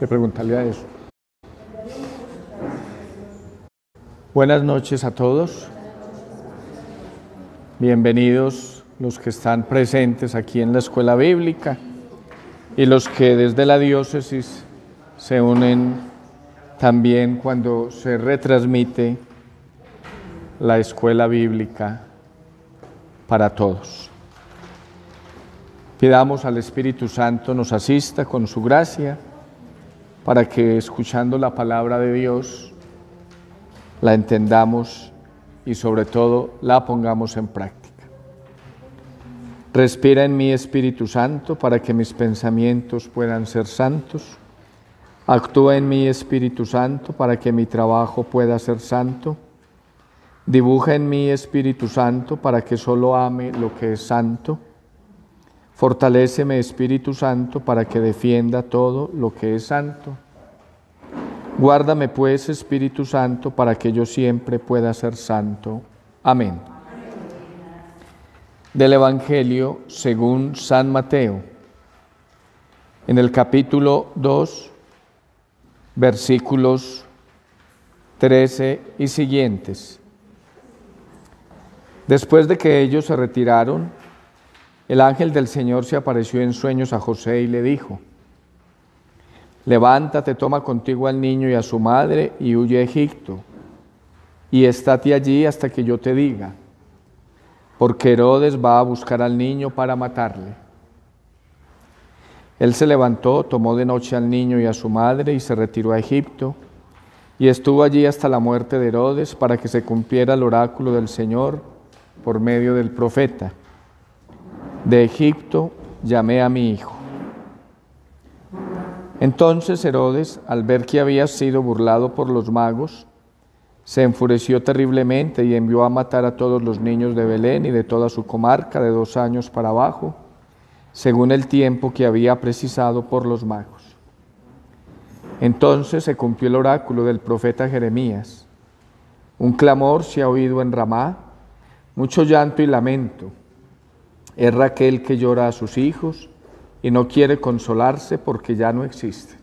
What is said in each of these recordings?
que preguntarle a eso. Buenas noches a todos. Bienvenidos los que están presentes aquí en la escuela bíblica y los que desde la diócesis se unen también cuando se retransmite la escuela bíblica para todos. Pidamos al Espíritu Santo nos asista con su gracia para que, escuchando la palabra de Dios, la entendamos y sobre todo la pongamos en práctica. Respira en mí, Espíritu Santo, para que mis pensamientos puedan ser santos. Actúa en mí, Espíritu Santo, para que mi trabajo pueda ser santo. Dibuja en mí, Espíritu Santo, para que solo ame lo que es santo. Fortaléceme, Espíritu Santo, para que defienda todo lo que es santo. Guárdame, pues, Espíritu Santo, para que yo siempre pueda ser santo. Amén. Del Evangelio según San Mateo, en el capítulo 2, versículos 13 y siguientes. Después de que ellos se retiraron, el ángel del Señor se apareció en sueños a José y le dijo: levántate, toma contigo al niño y a su madre y huye a Egipto, y estate allí hasta que yo te diga, porque Herodes va a buscar al niño para matarle. Él se levantó, tomó de noche al niño y a su madre y se retiró a Egipto, y estuvo allí hasta la muerte de Herodes, para que se cumpliera el oráculo del Señor por medio del profeta: de Egipto llamé a mi hijo. Entonces Herodes, al ver que había sido burlado por los magos, se enfureció terriblemente y envió a matar a todos los niños de Belén y de toda su comarca de 2 años para abajo, según el tiempo que había precisado por los magos. Entonces se cumplió el oráculo del profeta Jeremías. Un clamor se ha oído en Ramá, mucho llanto y lamento. Es Raquel que llora a sus hijos y no quiere consolarse porque ya no existen.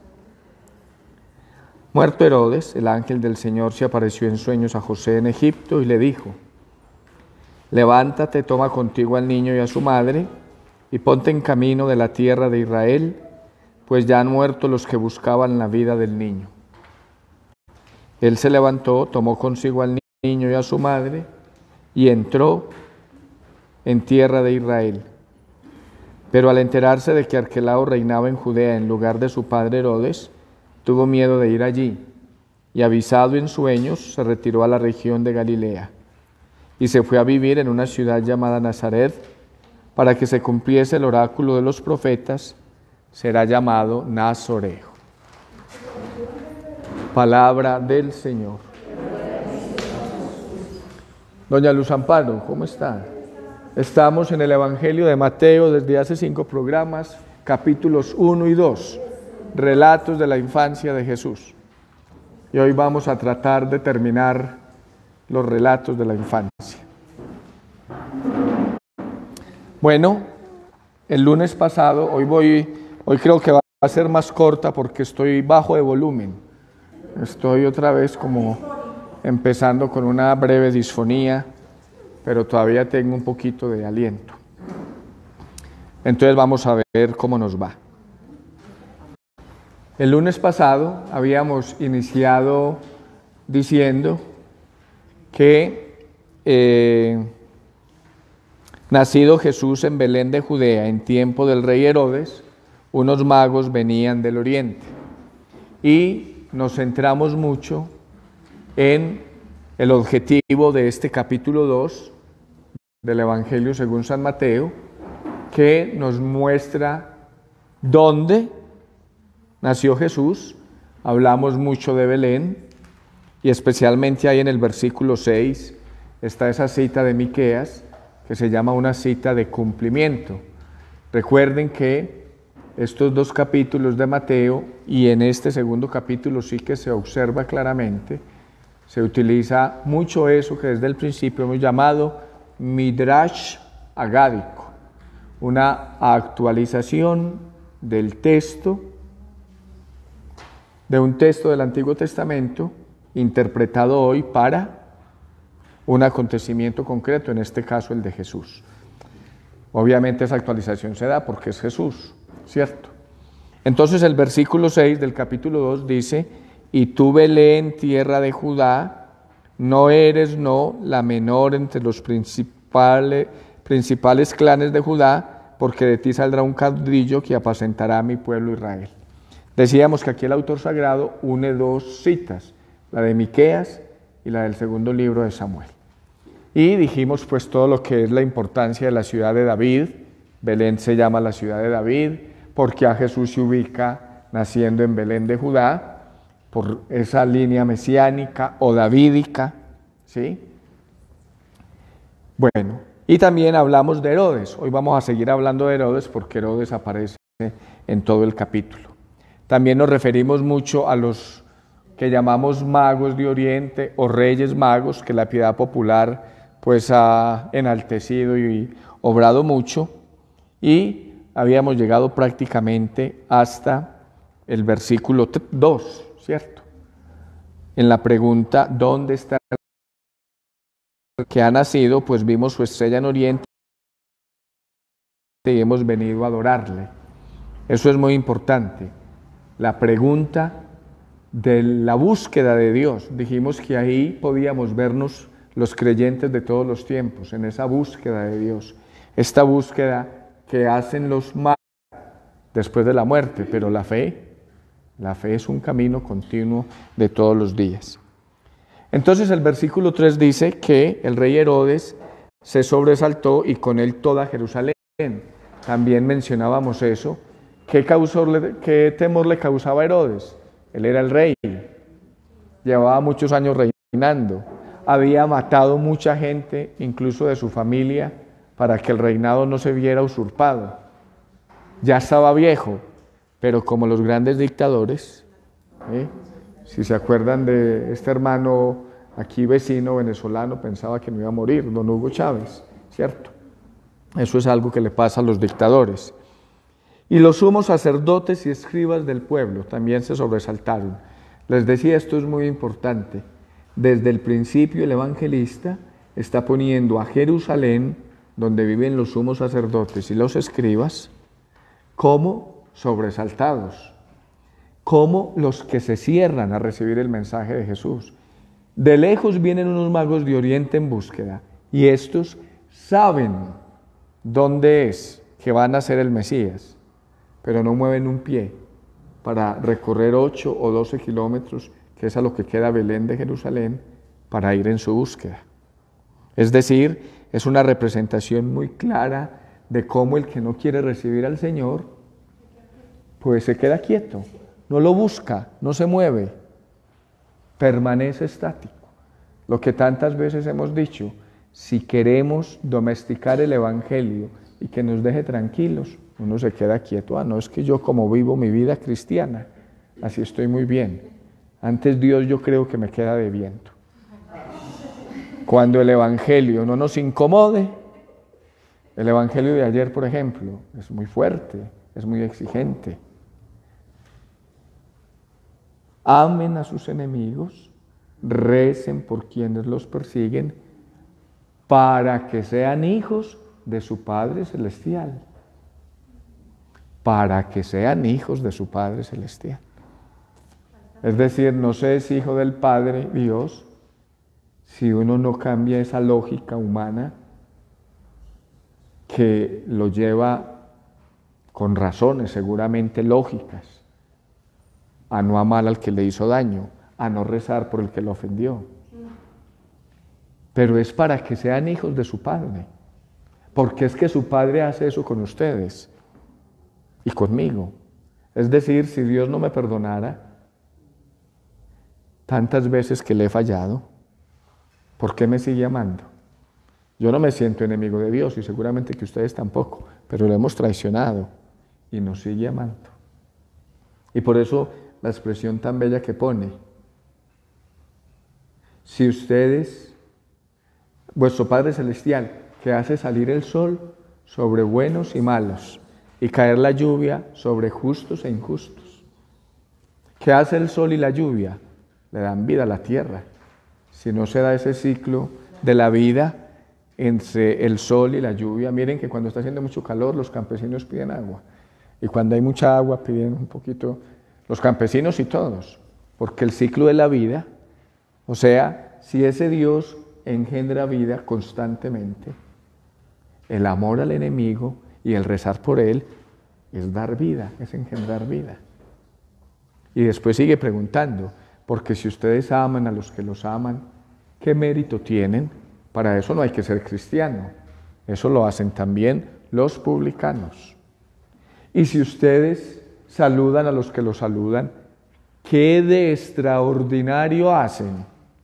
Muerto Herodes, el ángel del Señor se apareció en sueños a José en Egipto y le dijo: levántate, toma contigo al niño y a su madre y ponte en camino de la tierra de Israel, pues ya han muerto los que buscaban la vida del niño. Él se levantó, tomó consigo al niño y a su madre y entró en tierra de Israel. Pero al enterarse de que Arquelao reinaba en Judea en lugar de su padre Herodes, tuvo miedo de ir allí, y avisado en sueños, se retiró a la región de Galilea, y se fue a vivir en una ciudad llamada Nazaret, para que se cumpliese el oráculo de los profetas: será llamado Nazoreo. Palabra del Señor. Doña Luz Amparo, ¿cómo está? Estamos en el Evangelio de Mateo desde hace 5 programas, capítulos 1 y 2, relatos de la infancia de Jesús. Y hoy vamos a tratar de terminar los relatos de la infancia. Bueno, el lunes pasado, hoy creo que va a ser más corta porque estoy bajo de volumen. Estoy otra vez como empezando con una breve disfonía, pero todavía tengo un poquito de aliento. Entonces vamos a ver cómo nos va. El lunes pasado habíamos iniciado diciendo que nacido Jesús en Belén de Judea en tiempo del rey Herodes, unos magos venían del oriente. Y nos centramos mucho en el objetivo de este capítulo 2 del Evangelio según San Mateo, que nos muestra dónde nació Jesús. Hablamos mucho de Belén, y especialmente ahí en el versículo 6 está esa cita de Miqueas, que se llama una cita de cumplimiento. Recuerden que estos 2 capítulos de Mateo, y en este segundo capítulo sí que se observa claramente, se utiliza mucho eso que desde el principio hemos llamado Midrash agádico, una actualización del texto de un texto del Antiguo Testamento interpretado hoy para un acontecimiento concreto, en este caso el de Jesús. Obviamente esa actualización se da porque es Jesús, ¿cierto? Entonces el versículo 6 del capítulo 2 dice: y tú, Belén, tierra de Judá, no eres la menor entre los principales clanes de Judá, porque de ti saldrá un caudillo que apacentará a mi pueblo Israel. Decíamos que aquí el autor sagrado une dos citas, la de Miqueas y la del segundo libro de Samuel. Y dijimos pues todo lo que es la importancia de la ciudad de David. Belén se llama la ciudad de David porque a Jesús se ubica naciendo en Belén de Judá, por esa línea mesiánica o davídica, ¿sí? Bueno, y también hablamos de Herodes. Hoy vamos a seguir hablando de Herodes porque Herodes aparece en todo el capítulo. También nos referimos mucho a los que llamamos magos de Oriente o reyes magos, que la piedad popular pues ha enaltecido y obrado mucho, y habíamos llegado prácticamente hasta el versículo 2, ¿cierto? En la pregunta, ¿dónde está el que ha nacido? Pues vimos su estrella en Oriente y hemos venido a adorarle. Eso es muy importante. La pregunta de la búsqueda de Dios. Dijimos que ahí podíamos vernos los creyentes de todos los tiempos, en esa búsqueda de Dios. Esta búsqueda que hacen los magos después de la muerte, pero la fe es un camino continuo de todos los días. Entonces el versículo 3 dice que el rey Herodes se sobresaltó y con él toda Jerusalén. También mencionábamos eso. ¿Qué temor le causaba a Herodes? Él era el rey, llevaba muchos años reinando, había matado mucha gente, incluso de su familia, para que el reinado no se viera usurpado. Ya estaba viejo, pero como los grandes dictadores, si se acuerdan de este hermano aquí vecino venezolano, pensaba que no iba a morir, don Hugo Chávez, ¿cierto? Eso es algo que le pasa a los dictadores. Y los sumos sacerdotes y escribas del pueblo también se sobresaltaron. Les decía, esto es muy importante. Desde el principio el evangelista está poniendo a Jerusalén, donde viven los sumos sacerdotes y los escribas, como sobresaltados, como los que se cierran a recibir el mensaje de Jesús. De lejos vienen unos magos de Oriente en búsqueda, y estos saben dónde es que va a nacer el Mesías, pero no mueven un pie para recorrer 8 o 12 kilómetros, que es a lo que queda Belén de Jerusalén, para ir en su búsqueda. Es decir, es una representación muy clara de cómo el que no quiere recibir al Señor, pues se queda quieto, no lo busca, no se mueve, permanece estático. Lo que tantas veces hemos dicho, si queremos domesticar el Evangelio y que nos deje tranquilos, uno se queda quieto. No es que yo como vivo mi vida cristiana, así estoy muy bien. Antes Dios yo creo que me queda debiendo. Cuando el Evangelio no nos incomode, el Evangelio de ayer, por ejemplo, es muy fuerte, es muy exigente. Amen a sus enemigos, recen por quienes los persiguen, para que sean hijos de su Padre Celestial. Para que sean hijos de su Padre Celestial. Es decir, no se es hijo del Padre Dios si uno no cambia esa lógica humana que lo lleva con razones seguramente lógicas a no amar al que le hizo daño, a no rezar por el que lo ofendió. Pero es para que sean hijos de su Padre, porque es que su Padre hace eso con ustedes y conmigo. Es decir, si Dios no me perdonara tantas veces que le he fallado, ¿por qué me sigue amando? Yo no me siento enemigo de Dios y seguramente que ustedes tampoco, pero lo hemos traicionado y nos sigue amando. Y por eso la expresión tan bella que pone, si ustedes, vuestro Padre Celestial, que hace salir el sol sobre buenos y malos y caer la lluvia sobre justos e injustos. ¿Qué hace el sol y la lluvia? Le dan vida a la tierra. Si no se da ese ciclo de la vida entre el sol y la lluvia, miren que cuando está haciendo mucho calor los campesinos piden agua. Y cuando hay mucha agua piden un poquito, los campesinos y todos, porque el ciclo de la vida, o sea, si ese Dios engendra vida constantemente, el amor al enemigo y el rezar por él es dar vida, es engendrar vida. Y después sigue preguntando, porque si ustedes aman a los que los aman, ¿qué mérito tienen? Para eso no hay que ser cristiano, eso lo hacen también los publicanos. Y si ustedes saludan a los que los saludan, ¿qué de extraordinario hacen?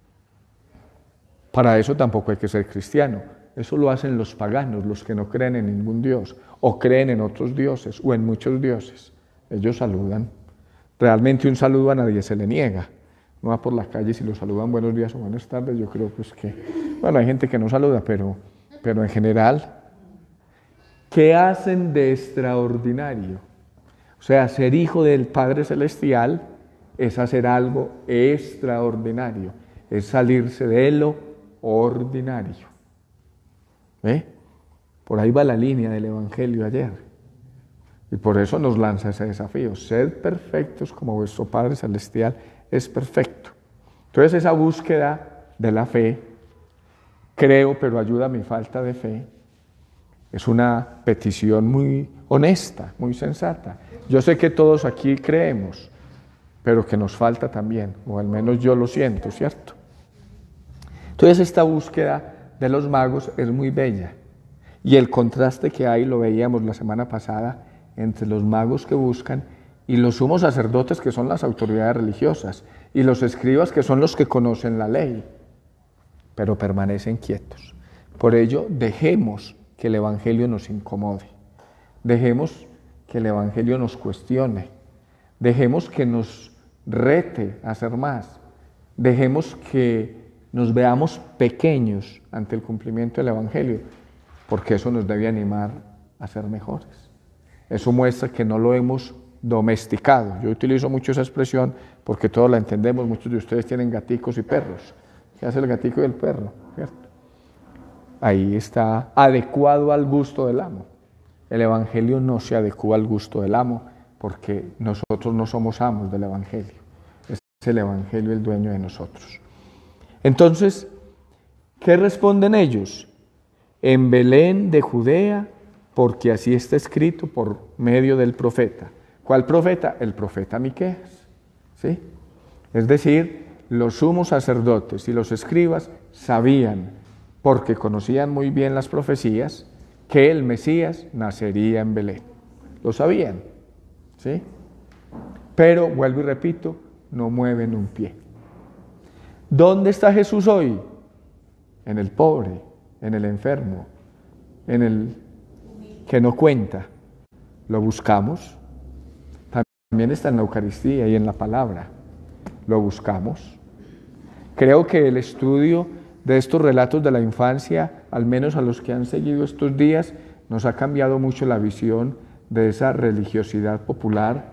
Para eso tampoco hay que ser cristiano. Eso lo hacen los paganos, los que no creen en ningún Dios, o creen en otros dioses, o en muchos dioses. Ellos saludan. Realmente un saludo a nadie se le niega. No va por la calle y si lo saludan buenos días o buenas tardes, yo creo pues que, bueno, hay gente que no saluda, pero en general, ¿qué hacen de extraordinario? O sea, ser hijo del Padre Celestial es hacer algo extraordinario, es salirse de lo ordinario. ¿Ve? Por ahí va la línea del Evangelio ayer. Y por eso nos lanza ese desafío, sed perfectos como vuestro Padre Celestial es perfecto. Entonces esa búsqueda de la fe, creo pero ayuda a mi falta de fe, es una petición muy honesta, muy sensata. Yo sé que todos aquí creemos, pero que nos falta también, o al menos yo lo siento, ¿cierto? Entonces esta búsqueda de los magos es muy bella. Y el contraste que hay, lo veíamos la semana pasada, entre los magos que buscan y los sumos sacerdotes, que son las autoridades religiosas, y los escribas, que son los que conocen la ley, pero permanecen quietos. Por ello, dejemos que el Evangelio nos incomode, dejemos que el Evangelio nos cuestione, dejemos que nos rete a hacer más, dejemos que nos veamos pequeños ante el cumplimiento del Evangelio, porque eso nos debe animar a ser mejores. Eso muestra que no lo hemos domesticado. Yo utilizo mucho esa expresión porque todos la entendemos. Muchos de ustedes tienen gaticos y perros. ¿Qué hace el gatico y el perro? ¿Cierto? Ahí está adecuado al gusto del amo. El Evangelio no se adecua al gusto del amo porque nosotros no somos amos del Evangelio. Es el Evangelio el dueño de nosotros. Entonces, ¿qué responden ellos? En Belén de Judea, porque así está escrito por medio del profeta. ¿Cuál profeta? El profeta Miqueas. ¿Sí? Es decir, los sumos sacerdotes y los escribas sabían, porque conocían muy bien las profecías, que el Mesías nacería en Belén. Lo sabían. ¿Sí? Pero, vuelvo y repito, no mueven un pie. ¿Dónde está Jesús hoy? En el pobre, en el enfermo, en el que no cuenta. Lo buscamos. También está en la Eucaristía y en la palabra. Lo buscamos. Creo que el estudio de estos relatos de la infancia, al menos a los que han seguido estos días, nos ha cambiado mucho la visión de esa religiosidad popular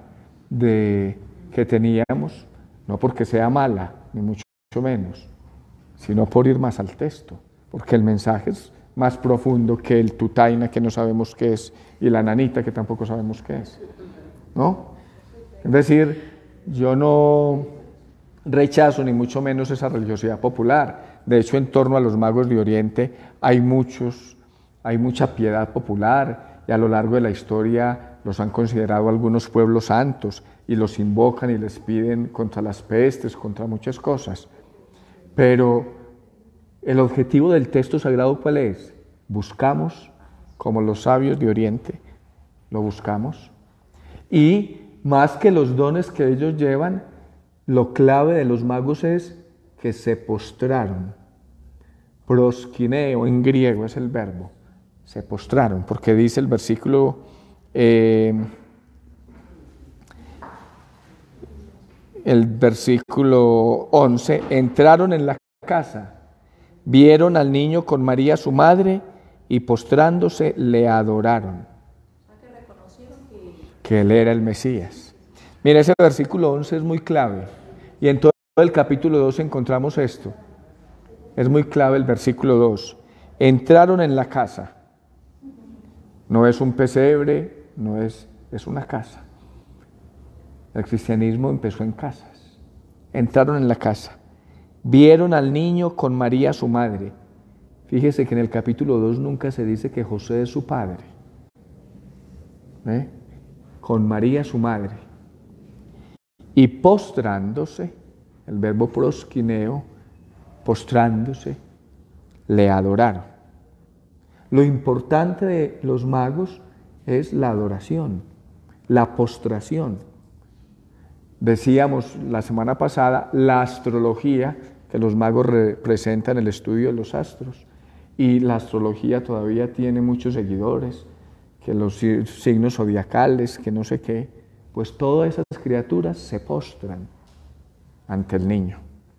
que teníamos, no porque sea mala, ni mucho menos, sino por ir más al texto, porque el mensaje es más profundo que el tutaina que no sabemos qué es y la nanita que tampoco sabemos qué es, ¿no? Es decir, yo no rechazo ni mucho menos esa religiosidad popular. De hecho, en torno a los magos de Oriente hay mucha piedad popular y a lo largo de la historia los han considerado algunos pueblos santos y los invocan y les piden contra las pestes, contra muchas cosas. Pero el objetivo del texto sagrado, ¿cuál es? Buscamos, como los sabios de Oriente, lo buscamos. Y más que los dones que ellos llevan, lo clave de los magos es que se postraron. Proskineo en griego es el verbo. Se postraron, porque dice el versículo el versículo 11, entraron en la casa, vieron al niño con María su madre y postrándose le adoraron. Que él era el Mesías. Mira, ese versículo 11 es muy clave. Y en todo el capítulo 2 encontramos esto. Es muy clave el versículo 2. Entraron en la casa. No es un pesebre, es una casa. El cristianismo empezó en casas. Entraron en la casa. Vieron al niño con María, su madre. Fíjese que en el capítulo 2 nunca se dice que José es su padre. Con María, su madre. Y postrándose, el verbo proskineo, postrándose, le adoraron. Lo importante de los magos es la adoración, la postración. Decíamos la semana pasada, la astrología, que los magos representan el estudio de los astros, y la astrología todavía tiene muchos seguidores, que los signos zodiacales, que no sé qué, pues todas esas criaturas se postran ante el niño.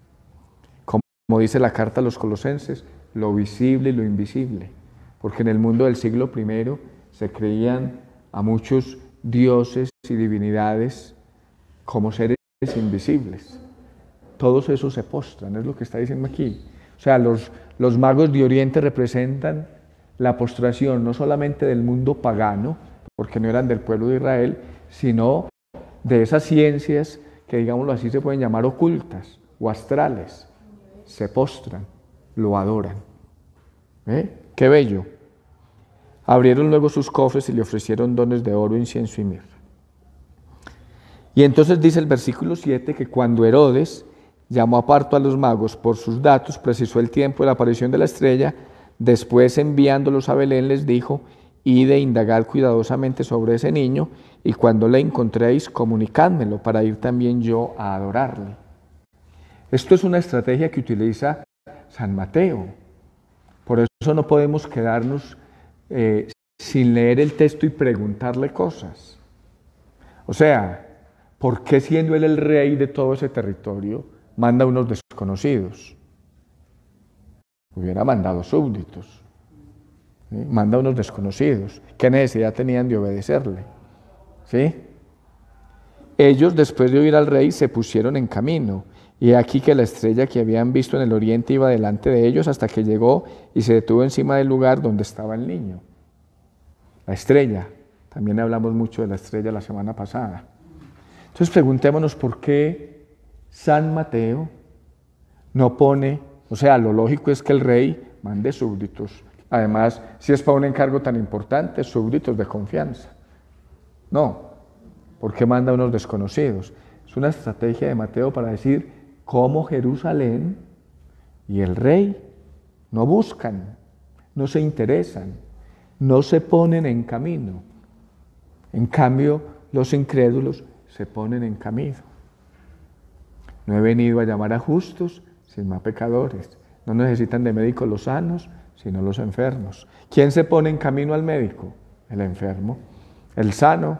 Como dice la carta a los Colosenses, lo visible y lo invisible, porque en el mundo del siglo I se creían a muchos dioses y divinidades como seres invisibles. Todos esos se postran, es lo que está diciendo aquí. O sea, los magos de Oriente representan la postración no solamente del mundo pagano, porque no eran del pueblo de Israel, sino de esas ciencias que, digámoslo así, se pueden llamar ocultas o astrales. Se postran, lo adoran. ¡Qué bello! Abrieron luego sus cofres y le ofrecieron dones de oro, incienso y mirra. Y entonces dice el versículo 7 que cuando Herodes llamó aparte a los magos por sus datos, precisó el tiempo de la aparición de la estrella, después enviándolos a Belén les dijo: id e indagad cuidadosamente sobre ese niño, y cuando le encontréis, comunicádmelo para ir también yo a adorarle. Esto es una estrategia que utiliza San Mateo. Por eso no podemos quedarnos sin leer el texto y preguntarle cosas. O sea, ¿por qué siendo él el rey de todo ese territorio, manda unos desconocidos? Hubiera mandado súbditos. ¿Sí? Manda unos desconocidos. ¿Qué necesidad tenían de obedecerle? ¿Sí? Ellos, después de oír al rey, se pusieron en camino. Y aquí que la estrella que habían visto en el oriente iba delante de ellos hasta que llegó y se detuvo encima del lugar donde estaba el niño. La estrella. También hablamos mucho de la estrella la semana pasada. Entonces preguntémonos por qué San Mateo no pone, o sea, lo lógico es que el rey mande súbditos. Además, si es para un encargo tan importante, súbditos de confianza. No, ¿por qué manda unos desconocidos? Es una estrategia de Mateo para decir cómo Jerusalén y el rey no buscan, no se interesan, no se ponen en camino. En cambio, los incrédulos se ponen en camino. No he venido a llamar a justos, sino a pecadores. No necesitan de médicos los sanos, sino los enfermos. ¿Quién se pone en camino al médico? El enfermo. El sano.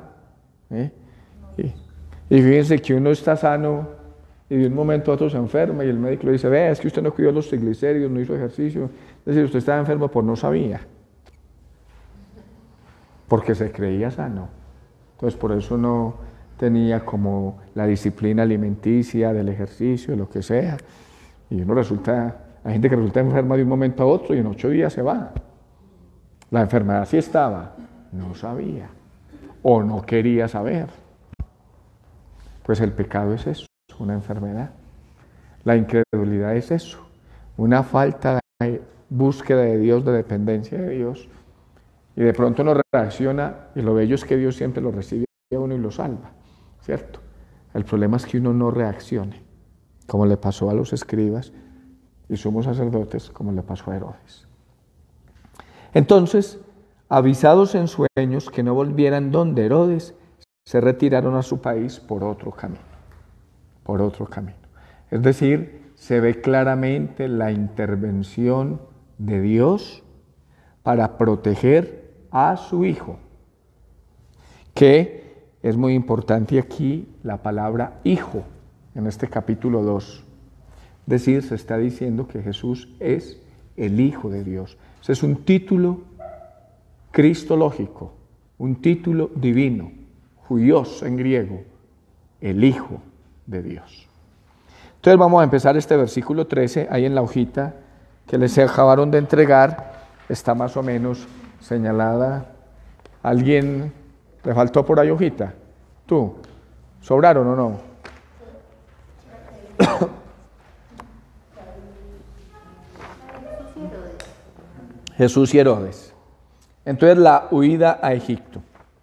Y fíjense que uno está sano y de un momento a otro se enferma y el médico le dice: ve, es que usted no cuidó los triglicéridos, no hizo ejercicio. Es decir, usted estaba enfermo por no sabía. Porque se creía sano. Entonces por eso no tenía como la disciplina alimenticia del ejercicio, lo que sea. Y uno hay gente que resulta enferma de un momento a otro y en 8 días se va. La enfermedad sí estaba, no sabía o no quería saber. Pues el pecado es eso, una enfermedad. La incredulidad es eso, una falta de búsqueda de Dios, de dependencia de Dios. Y de pronto uno reacciona y lo bello es que Dios siempre lo recibe a uno y lo salva, ¿cierto? El problema es que uno no reaccione, como le pasó a los escribas y sumos sacerdotes, como le pasó a Herodes. Entonces, avisados en sueños que no volvieran donde Herodes, se retiraron a su país por otro camino. Por otro camino. Es decir, se ve claramente la intervención de Dios para proteger a su Hijo, que es muy importante aquí la palabra hijo en este capítulo 2. Es decir, se está diciendo que Jesús es el Hijo de Dios. Ese es un título cristológico, un título divino, huios en griego, el Hijo de Dios. Entonces vamos a empezar este versículo 13, ahí en la hojita que les acabaron de entregar, está más o menos señalada. ¿Alguien le faltó por ahí hojita? ¿Tú? ¿Sobraron o no? Jesús y Herodes. Entonces la huida a Egipto.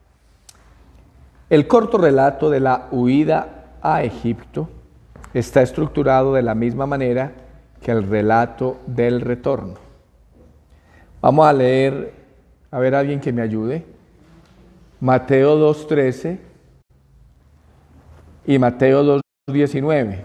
El corto relato de la huida a Egipto está estructurado de la misma manera que el relato del retorno. Vamos a leer, a ver, alguien que me ayude. Mateo 2:13 y Mateo 2:19.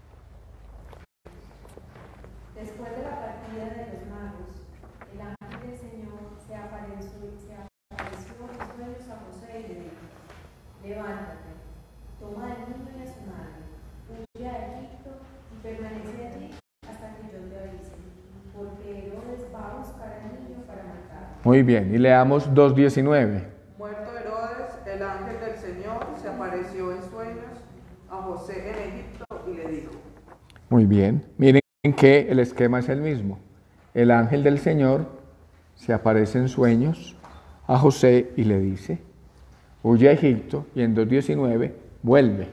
Después de la partida de los magos, el ángel del Señor se apareció en sueños a José y le dijo: levántate, toma al niño y a su madre, huye a Egipto y permanece allí hasta que yo te avise, porque Herodes va a buscar al niño para matarlo. Muy bien, y leamos 2:19. Muerto Herodes, el ángel del Señor se apareció en sueños a José en Egipto y le dijo. Muy bien, miren que el esquema es el mismo. El ángel del Señor se aparece en sueños a José y le dice: huye a Egipto, y en 2:19 vuelve.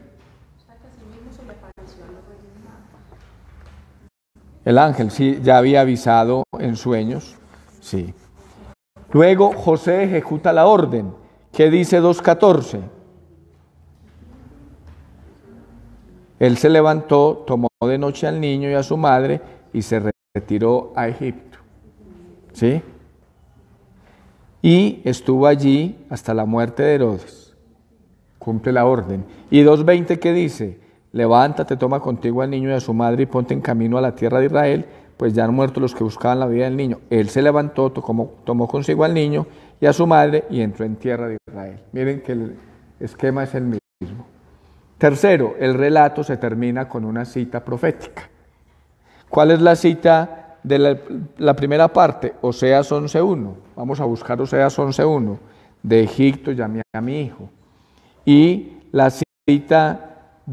El ángel sí ya había avisado en sueños, sí. Luego José ejecuta la orden. ¿Qué dice 2:14? Él se levantó, tomó de noche al niño y a su madre y se retiró a Egipto. ¿Sí? Y estuvo allí hasta la muerte de Herodes. Cumple la orden. Y 2:20, ¿qué dice? Levántate, toma contigo al niño y a su madre y ponte en camino a la tierra de Israel, pues ya han muerto los que buscaban la vida del niño. Él se levantó, tomó consigo al niño y a su madre y entró en tierra de Israel. Miren que el esquema es el mismo. Tercero, el relato se termina con una cita profética. ¿Cuál es la cita de la primera parte? Oseas 11:1. Vamos a buscar Oseas 11:1. De Egipto llamé a mi hijo. Y la cita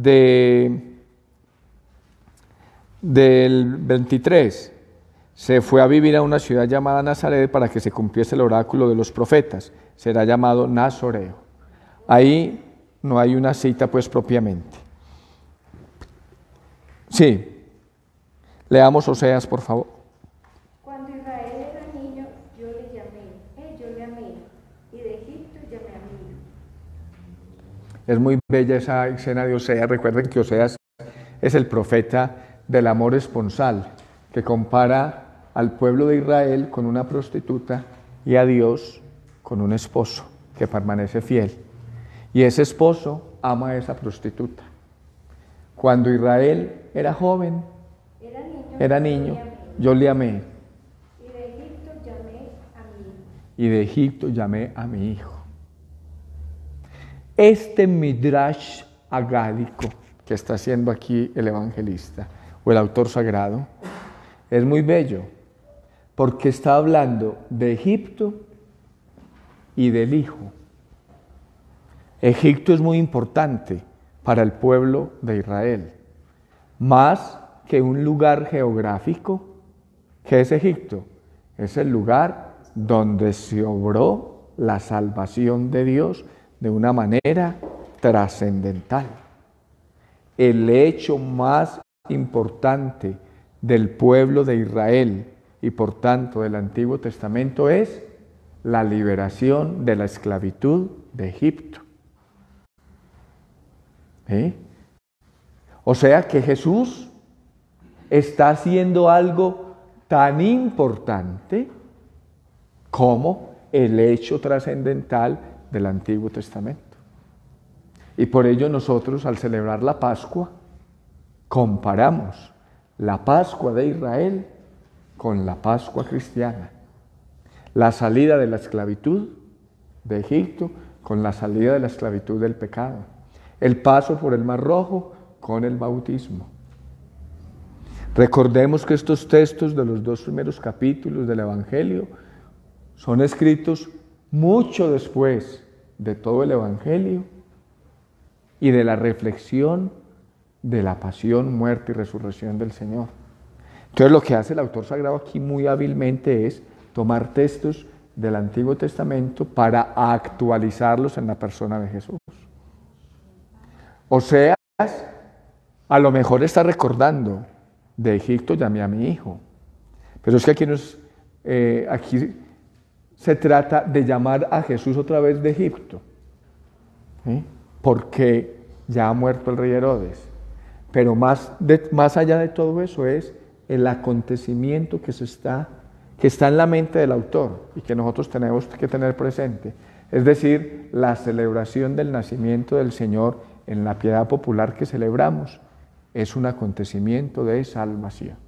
del 23. Se fue a vivir a una ciudad llamada Nazaret para que se cumpliese el oráculo de los profetas. Será llamado Nazoreo. Ahí no hay una cita pues propiamente. Sí. Leamos Oseas, por favor. Cuando Israel era niño, yo le amé, y de Egipto llamé a mi hijo. Es muy bella esa escena de Oseas. Recuerden que Oseas es el profeta del amor esponsal, que compara al pueblo de Israel con una prostituta y a Dios con un esposo que permanece fiel. Y ese esposo ama a esa prostituta. Cuando Israel era joven, era niño, yo le amé. Y de Egipto llamé a mi hijo. Y de Egipto llamé a mi hijo. Este midrash agádico que está haciendo aquí el evangelista o el autor sagrado es muy bello, porque está hablando de Egipto y del hijo. Egipto es muy importante para el pueblo de Israel, más que un lugar geográfico. ¿Qué es Egipto? Es el lugar donde se obró la salvación de Dios de una manera trascendental. El hecho más importante del pueblo de Israel y por tanto del Antiguo Testamento es la liberación de la esclavitud de Egipto. O sea que Jesús está haciendo algo tan importante como el hecho trascendental del Antiguo Testamento. Y por ello nosotros, al celebrar la Pascua, comparamos la Pascua de Israel con la Pascua cristiana. La salida de la esclavitud de Egipto con la salida de la esclavitud del pecado. El paso por el Mar Rojo con el bautismo. Recordemos que estos textos de los 2 primeros capítulos del Evangelio son escritos mucho después de todo el Evangelio y de la reflexión de la pasión, muerte y resurrección del Señor. Entonces lo que hace el autor sagrado aquí muy hábilmente es tomar textos del Antiguo Testamento para actualizarlos en la persona de Jesús. Oseas a lo mejor está recordando: de Egipto llamé a mi hijo. Pero es que aquí se trata de llamar a Jesús otra vez de Egipto, ¿sí? Porque ya ha muerto el rey Herodes. Pero más allá de todo eso es el acontecimiento que está en la mente del autor y que nosotros tenemos que tener presente. Es decir, la celebración del nacimiento del Señor en la piedad popular que celebramos es un acontecimiento de salvación.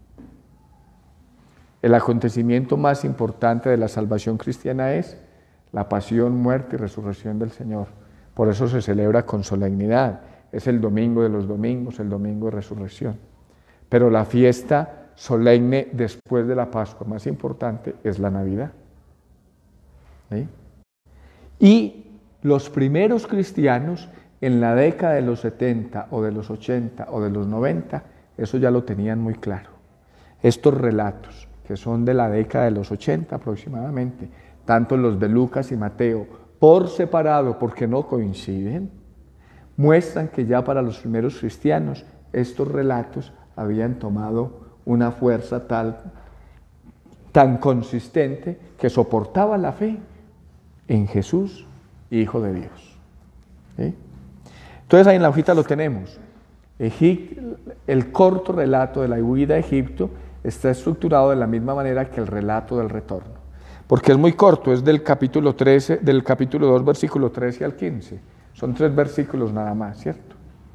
El acontecimiento más importante de la salvación cristiana es la pasión, muerte y resurrección del Señor. Por eso se celebra con solemnidad. Es el domingo de los domingos, el domingo de resurrección. Pero la fiesta solemne después de la Pascua más importante es la Navidad. ¿Sí? Y los primeros cristianos en la década de los 70 o de los 80 o de los 90, eso ya lo tenían muy claro. Estos relatos, que son de la década de los 80 aproximadamente, tanto los de Lucas y Mateo, por separado porque no coinciden, muestran que ya para los primeros cristianos estos relatos habían tomado una fuerza tan consistente que soportaba la fe en Jesús, Hijo de Dios. ¿Sí? Entonces ahí en la hojita lo tenemos. El corto relato de la huida a Egipto está estructurado de la misma manera que el relato del retorno. Porque es muy corto, es del capítulo 2, versículo 13 al 15. Son 3 versículos nada más, ¿cierto?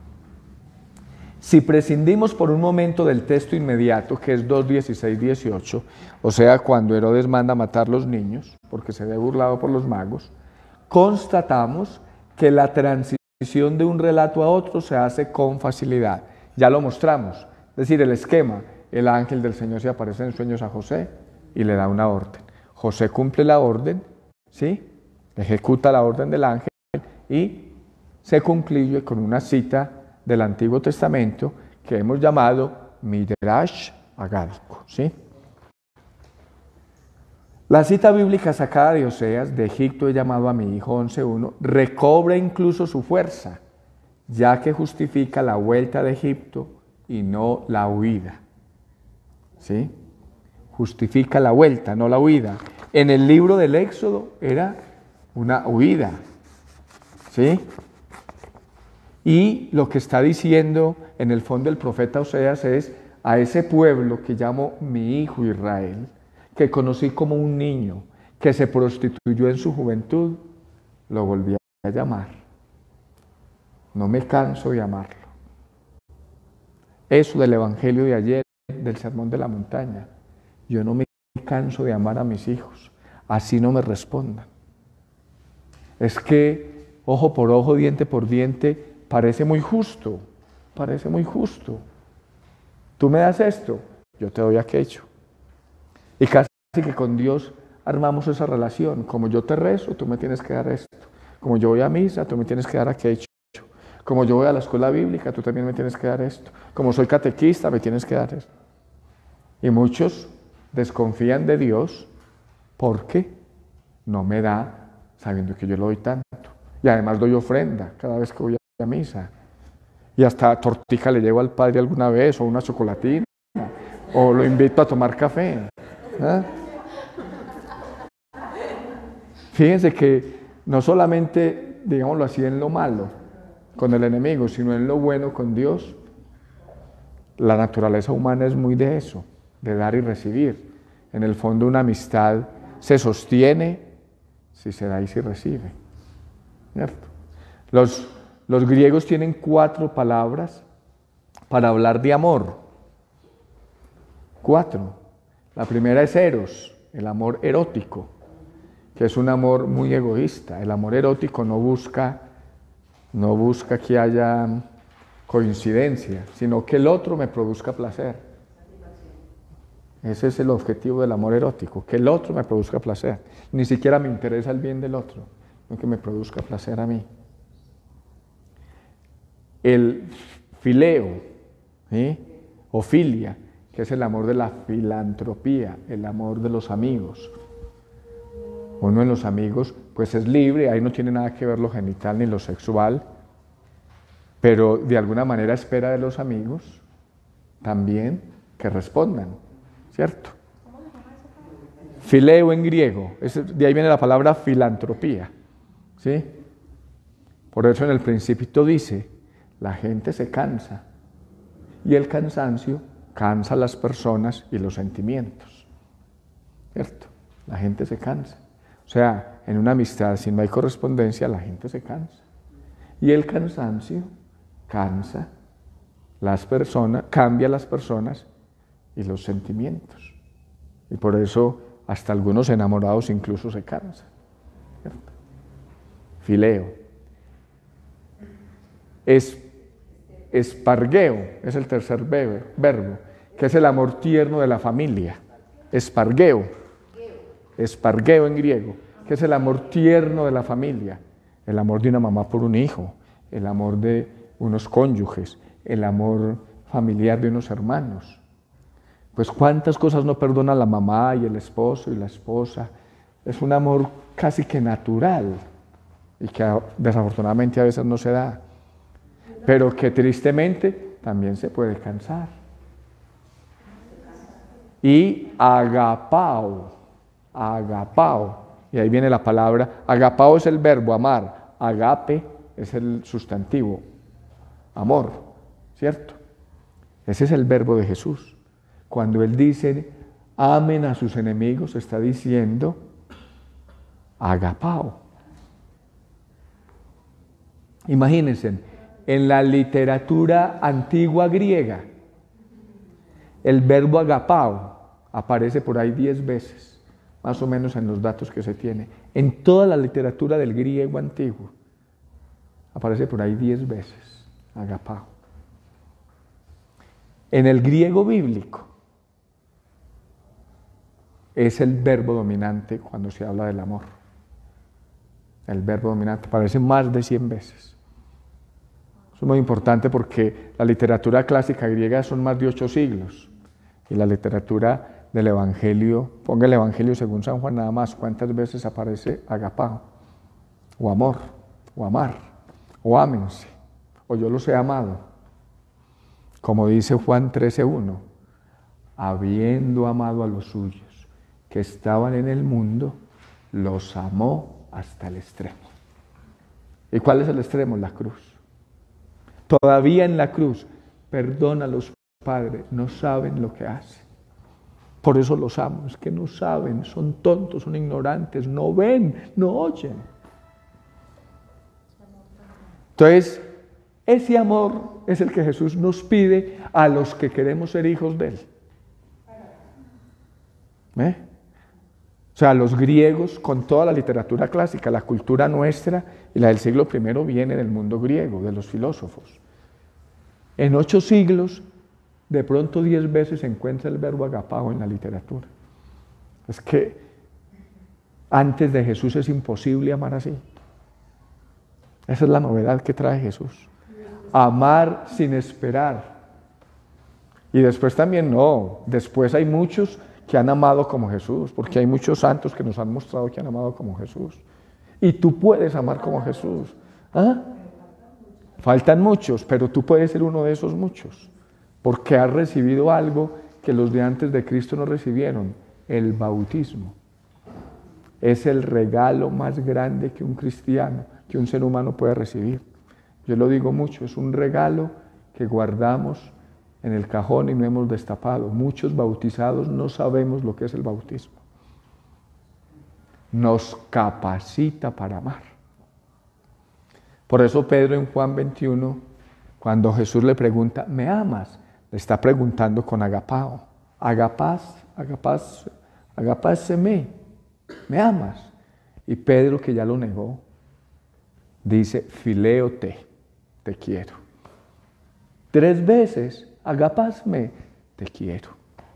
Si prescindimos por un momento del texto inmediato, que es 2:16-18, o sea, cuando Herodes manda matar los niños, porque se había burlado por los magos, constatamos que la transición de un relato a otro se hace con facilidad. Ya lo mostramos. Es decir, el esquema: el ángel del Señor se aparece en sueños a José y le da una orden. José cumple la orden, ¿sí? Ejecuta la orden del ángel y se concluye con una cita del Antiguo Testamento que hemos llamado Midrash Agádico, ¿sí? La cita bíblica sacada de Oseas: de Egipto he llamado a mi hijo, 11:1, recobra incluso su fuerza, ya que justifica la vuelta de Egipto y no la huida. ¿Sí? Justifica la vuelta, no la huida. En el libro del Éxodo era una huida. ¿Sí? Y lo que está diciendo en el fondo el profeta Oseas es: a ese pueblo que llamo mi hijo Israel, que conocí como un niño, que se prostituyó en su juventud, lo volví a llamar. No me canso de amarlo. Eso del Evangelio de ayer, del Sermón de la Montaña. Yo no me canso de amar a mis hijos, así no me respondan. Es que ojo por ojo, diente por diente, parece muy justo, parece muy justo. Tú me das esto, yo te doy aquello. Y casi que con Dios armamos esa relación: como yo te rezo, tú me tienes que dar esto; como yo voy a misa, tú me tienes que dar aquello; como yo voy a la escuela bíblica, tú también me tienes que dar esto; como soy catequista, me tienes que dar esto. Y muchos desconfían de Dios porque no me da sabiendo que yo lo doy tanto. Y además doy ofrenda cada vez que voy a misa. Y hasta tortica le llevo al Padre alguna vez, o una chocolatina, o lo invito a tomar café. ¿Ah? Fíjense que no solamente, digámoslo así, en lo malo con el enemigo, sino en lo bueno con Dios. La naturaleza humana es muy de eso, de dar y recibir. En el fondo, una amistad se sostiene si se da y se recibe. ¿Cierto? Los griegos tienen 4 palabras para hablar de amor. 4. La primera es eros, el amor erótico, que es un amor muy egoísta. El amor erótico no busca que haya coincidencia, sino que el otro me produzca placer. Ese es el objetivo del amor erótico, que el otro me produzca placer. Ni siquiera me interesa el bien del otro, sino que me produzca placer a mí. el fileo, ¿sí? O filia, que es el amor de la filantropía, el amor de los amigos. Uno en los amigos pues es libre, ahí no tiene nada que ver lo genital ni lo sexual, pero de alguna manera espera de los amigos también que respondan, ¿cierto? Fileo en griego, de ahí viene la palabra filantropía, ¿sí? Por eso en el Principito dice, la gente se cansa y el cansancio cansa a las personas y los sentimientos, ¿cierto? La gente se cansa. O sea, en una amistad, si no hay correspondencia, la gente se cansa. Y el cansancio cansa las personas, cambia las personas y los sentimientos. Y por eso hasta algunos enamorados incluso se cansan, ¿cierto? Fileo. Espargueo es el tercer verbo, que es el amor tierno de la familia. Espargueo en griego, que es el amor tierno de la familia, el amor de una mamá por un hijo, el amor de unos cónyuges, el amor familiar de unos hermanos. Pues cuántas cosas no perdona la mamá y el esposo y la esposa. Es un amor casi que natural y que desafortunadamente a veces no se da, pero que tristemente también se puede cansar. Y agapao, y ahí viene la palabra, agapao es el verbo amar, agape es el sustantivo, amor, ¿cierto? Ese es el verbo de Jesús. Cuando Él dice, amen a sus enemigos, está diciendo, agapao. Imagínense, en la literatura antigua griega, el verbo agapao aparece por ahí 10 veces, más o menos en los datos que se tiene. En toda la literatura del griego antiguo, aparece por ahí 10 veces, agapao. En el griego bíblico, es el verbo dominante cuando se habla del amor. El verbo dominante aparece más de 100 veces. Eso es muy importante porque la literatura clásica griega son más de 8 siglos. Y la literatura del Evangelio, ponga el Evangelio según San Juan nada más, ¿cuántas veces aparece agapao? O amor, o amar, o ámense, o yo los he amado. Como dice Juan 13:1, habiendo amado a los suyos que estaban en el mundo, los amó hasta el extremo. ¿Y cuál es el extremo? La cruz. Todavía en la cruz, perdónalos, Padre, no saben lo que hacen. Por eso los amo, es que no saben, son tontos, son ignorantes, no ven, no oyen. Entonces, ese amor es el que Jesús nos pide a los que queremos ser hijos de Él. ¿Eh? O sea, los griegos, con toda la literatura clásica, la cultura nuestra y la del siglo I viene del mundo griego, de los filósofos. En 8 siglos, de pronto 10 veces se encuentra el verbo agapao en la literatura. Es que antes de Jesús es imposible amar así. Esa es la novedad que trae Jesús. Amar sin esperar. Y después también no, después hay muchos que han amado como Jesús, porque hay muchos santos que nos han mostrado que han amado como Jesús. Y tú puedes amar como Jesús. ¿Ah? Faltan muchos, pero tú puedes ser uno de esos muchos, porque has recibido algo que los de antes de Cristo no recibieron, el bautismo. Es el regalo más grande que un cristiano, que un ser humano puede recibir. Yo lo digo mucho, es un regalo que guardamos en el cajón y no hemos destapado. Muchos bautizados no sabemos lo que es el bautismo. Nos capacita para amar. Por eso Pedro en Juan 21, cuando Jesús le pregunta, ¿me amas?, le está preguntando con agapao. Agapáseme, ¿me amas? Y Pedro, que ya lo negó, dice, filéote, te quiero. 3 veces, agapásme, te quiero.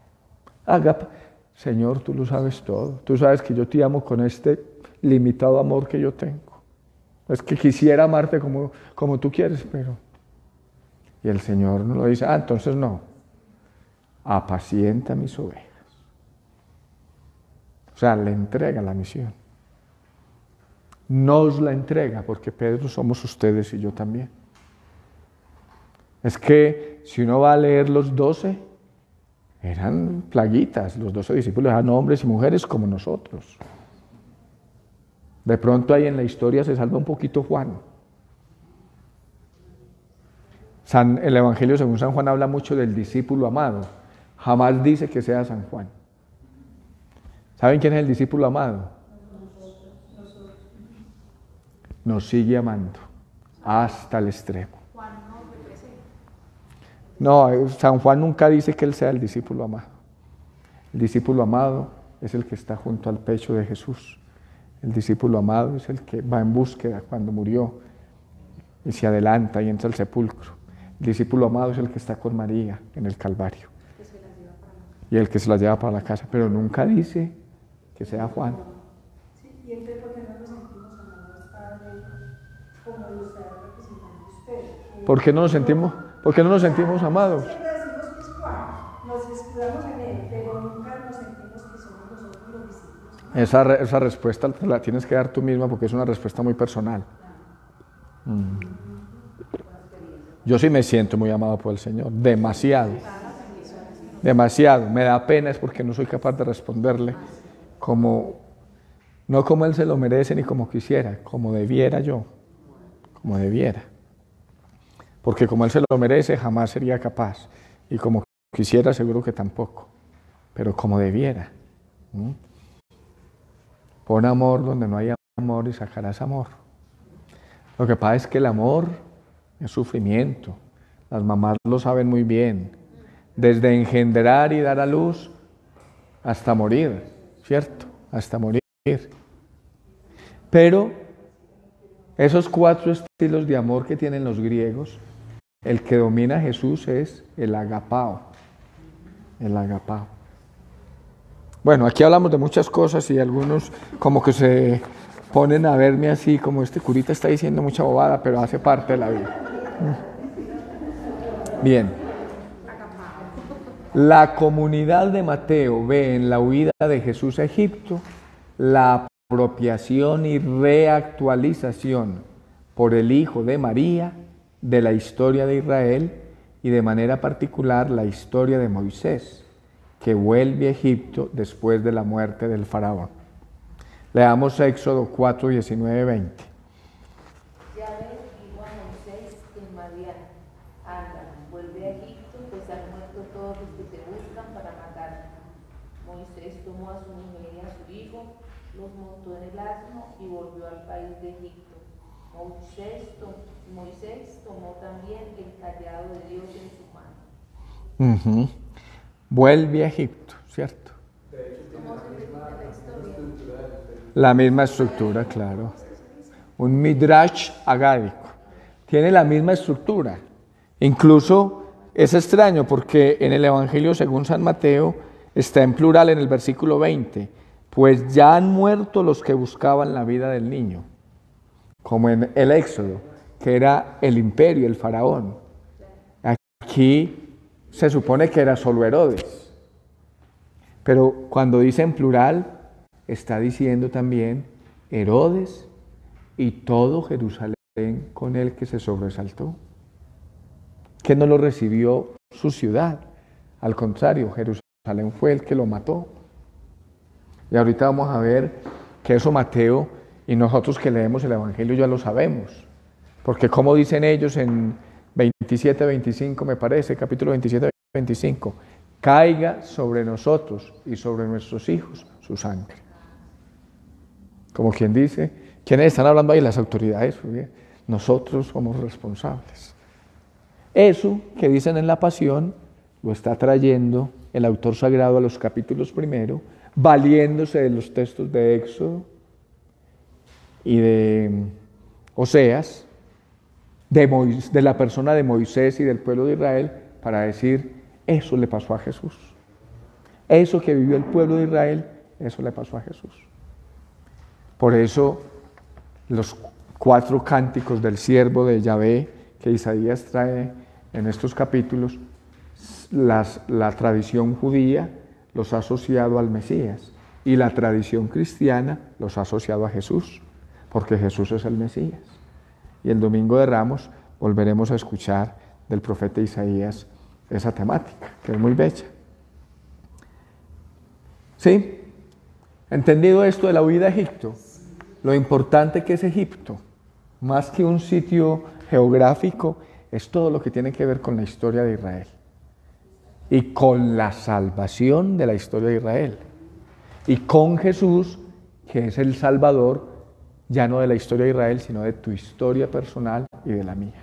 Señor, tú lo sabes todo. Tú sabes que yo te amo con este limitado amor que yo tengo. Es que quisiera amarte como tú quieres, pero Y el Señor no lo dice, entonces no, apacienta mis ovejas. O sea, le entrega la misión. Nos la entrega, porque Pedro somos ustedes y yo también. Es que si uno va a leer los 12, eran plaguitas, los 12 discípulos eran hombres y mujeres como nosotros. De pronto ahí en la historia se salva un poquito Juan. El Evangelio según San Juan habla mucho del discípulo amado. Jamás dice que sea San Juan. ¿Saben quién es el discípulo amado? Nos sigue amando hasta el extremo. No, San Juan nunca dice que él sea el discípulo amado. El discípulo amado es el que está junto al pecho de Jesús. El discípulo amado es el que va en búsqueda cuando murió y se adelanta y entra al sepulcro. El discípulo amado es el que está con María en el Calvario y el que se la lleva para la casa, pero nunca dice que sea Juan. Sí, y entonces, ¿por qué no nos sentimos amados, Padre, como lo está representando usted? ¿Por qué no nos sentimos amados? Siempre decimos que es Juan, nos escudamos en él, pero nunca nos sentimos que somos nosotros los discípulos. Esa respuesta la tienes que dar tú misma porque es una respuesta muy personal. Yo sí me siento muy amado por el Señor, demasiado. Demasiado. Me da pena es porque no soy capaz de responderle no como Él se lo merece ni como quisiera, como debiera yo, como debiera. Porque como Él se lo merece jamás sería capaz y como quisiera seguro que tampoco, pero como debiera. Pon amor donde no hay amor y sacarás amor. Lo que pasa es que el amor es sufrimiento. Las mamás lo saben muy bien. Desde engendrar y dar a luz hasta morir, ¿cierto? Hasta morir. Pero esos 4 estilos de amor que tienen los griegos, el que domina a Jesús es el agapao. El agapao. Bueno, aquí hablamos de muchas cosas y algunos como que se ponen a verme así, como este curita está diciendo mucha bobada, pero hace parte de la vida. Bien. La comunidad de Mateo ve en la huida de Jesús a Egipto la apropiación y reactualización por el hijo de María de la historia de Israel y de manera particular la historia de Moisés, que vuelve a Egipto después de la muerte del faraón. Leamos Éxodo 4, 19, 20. Yahvé dijo a Moisés en Madián: anda, vuelve a Egipto, pues han muerto todos los que te buscan para matarte. Moisés tomó a su mujer y a su hijo, los montó en el asno y volvió al país de Egipto. Moisés tomó también el cayado de Dios en su mano. Vuelve a Egipto, ¿cierto? La misma estructura, claro. Un midrash agádico. Tiene la misma estructura. Incluso es extraño porque en el Evangelio según San Mateo está en plural en el versículo 20. Pues ya han muerto los que buscaban la vida del niño. Como en el Éxodo, que era el imperio, el faraón. Aquí se supone que era solo Herodes. Pero cuando dice en plural, está diciendo también Herodes y todo Jerusalén con el que se sobresaltó. Que no lo recibió su ciudad. Al contrario, Jerusalén fue el que lo mató. Y ahorita vamos a ver que eso Mateo y nosotros que leemos el Evangelio ya lo sabemos. Porque como dicen ellos en 27, 25 me parece, capítulo 27, 25, caiga sobre nosotros y sobre nuestros hijos su sangre. Como quien dice, ¿quiénes están hablando ahí? Las autoridades. Nosotros somos responsables. Eso que dicen en la Pasión lo está trayendo el autor sagrado a los capítulos primero, valiéndose de los textos de Éxodo y de Oseas, de la persona de Moisés y del pueblo de Israel, para decir, eso le pasó a Jesús. Eso que vivió el pueblo de Israel, eso le pasó a Jesús. Por eso, los 4 cánticos del siervo de Yahvé que Isaías trae en estos capítulos, la tradición judía los ha asociado al Mesías y la tradición cristiana los ha asociado a Jesús, porque Jesús es el Mesías. Y el Domingo de Ramos volveremos a escuchar del profeta Isaías esa temática, que es muy bella. ¿Sí? Entendido esto de la huida a Egipto, lo importante que es Egipto, más que un sitio geográfico, es todo lo que tiene que ver con la historia de Israel y con la salvación de la historia de Israel y con Jesús, que es el Salvador, ya no de la historia de Israel, sino de tu historia personal y de la mía.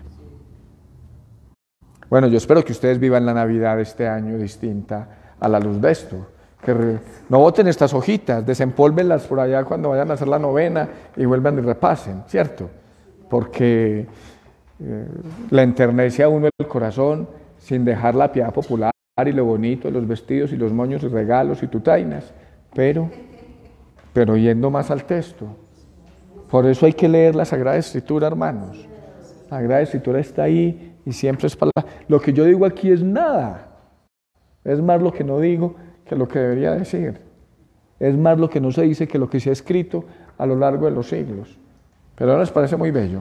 Bueno, yo espero que ustedes vivan la Navidad de este año distinta a la luz de esto. Que no boten estas hojitas, desempólvenlas por allá cuando vayan a hacer la novena y vuelvan y repasen, ¿cierto? Porque le enternece a uno el corazón sin dejar la piedad popular y lo bonito de los vestidos y los moños y regalos y tutainas, pero yendo más al texto. Por eso hay que leer la Sagrada Escritura, hermanos. La Sagrada Escritura está ahí y siempre es palabra. Lo que yo digo aquí es nada. Es más lo que no digo que lo que debería decir. Es más lo que no se dice que lo que se ha escrito a lo largo de los siglos. Pero ahora les parece muy bello.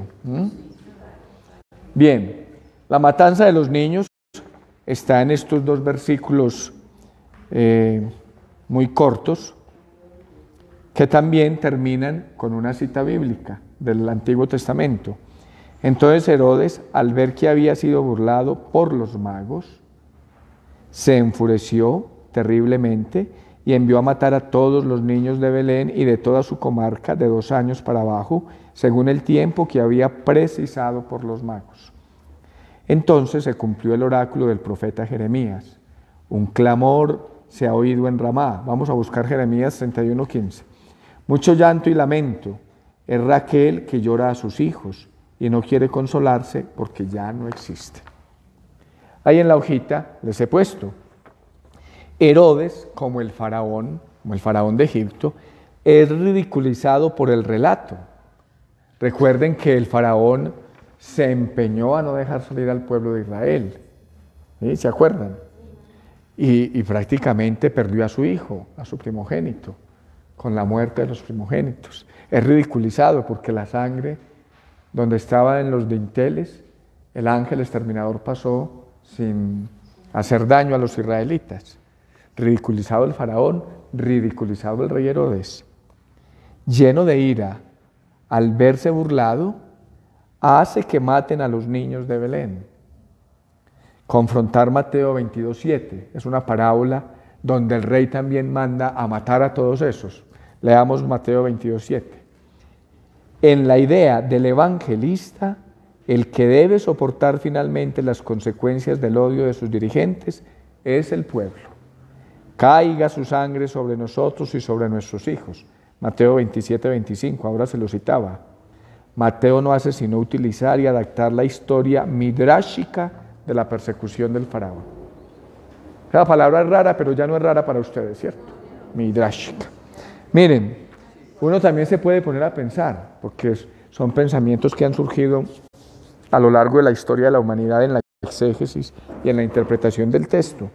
Bien, la matanza de los niños está en estos dos versículos muy cortos, que también terminan con una cita bíblica del Antiguo Testamento. Entonces Herodes, al ver que había sido burlado por los magos, se enfureció terriblemente y envió a matar a todos los niños de Belén y de toda su comarca de 2 años para abajo, según el tiempo que había precisado por los magos. Entonces se cumplió el oráculo del profeta Jeremías. Un clamor se ha oído en Ramá. Vamos a buscar Jeremías 31:15. Mucho llanto y lamento. Es Raquel que llora a sus hijos y no quiere consolarse porque ya no existen. Ahí en la hojita les he puesto. Herodes, como el faraón de Egipto, es ridiculizado por el relato. Recuerden que el faraón se empeñó a no dejar salir al pueblo de Israel. ¿Sí? ¿Se acuerdan? Y prácticamente perdió a su hijo, a su primogénito, con la muerte de los primogénitos. Es ridiculizado porque la sangre, donde estaba en los dinteles, el ángel exterminador pasó sin hacer daño a los israelitas. Ridiculizado el faraón, ridiculizado el rey Herodes. Lleno de ira, al verse burlado, hace que maten a los niños de Belén. Confrontar Mateo 22:7 es una parábola donde el rey también manda a matar a todos esos. Leamos Mateo 22:7. En la idea del evangelista, el que debe soportar finalmente las consecuencias del odio de sus dirigentes es el pueblo. Caiga su sangre sobre nosotros y sobre nuestros hijos. Mateo 27:25, ahora se lo citaba. Mateo no hace sino utilizar y adaptar la historia midrashica de la persecución del faraón. Esa palabra es rara, pero ya no es rara para ustedes, ¿cierto? Midrashica. Miren, uno también se puede poner a pensar, porque son pensamientos que han surgido a lo largo de la historia de la humanidad en la exégesis y en la interpretación del texto.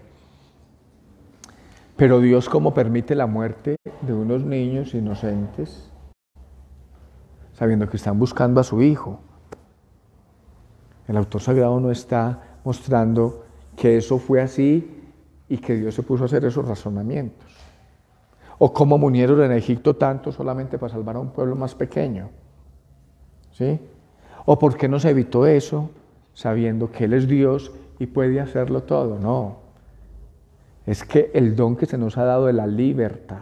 Pero Dios, ¿cómo permite la muerte de unos niños inocentes, sabiendo que están buscando a su hijo? El autor sagrado no está mostrando que eso fue así y que Dios se puso a hacer esos razonamientos. O cómo murieron en Egipto tanto solamente para salvar a un pueblo más pequeño. ¿Sí? O por qué no se evitó eso sabiendo que Él es Dios y puede hacerlo todo. No. Es que el don que se nos ha dado de la libertad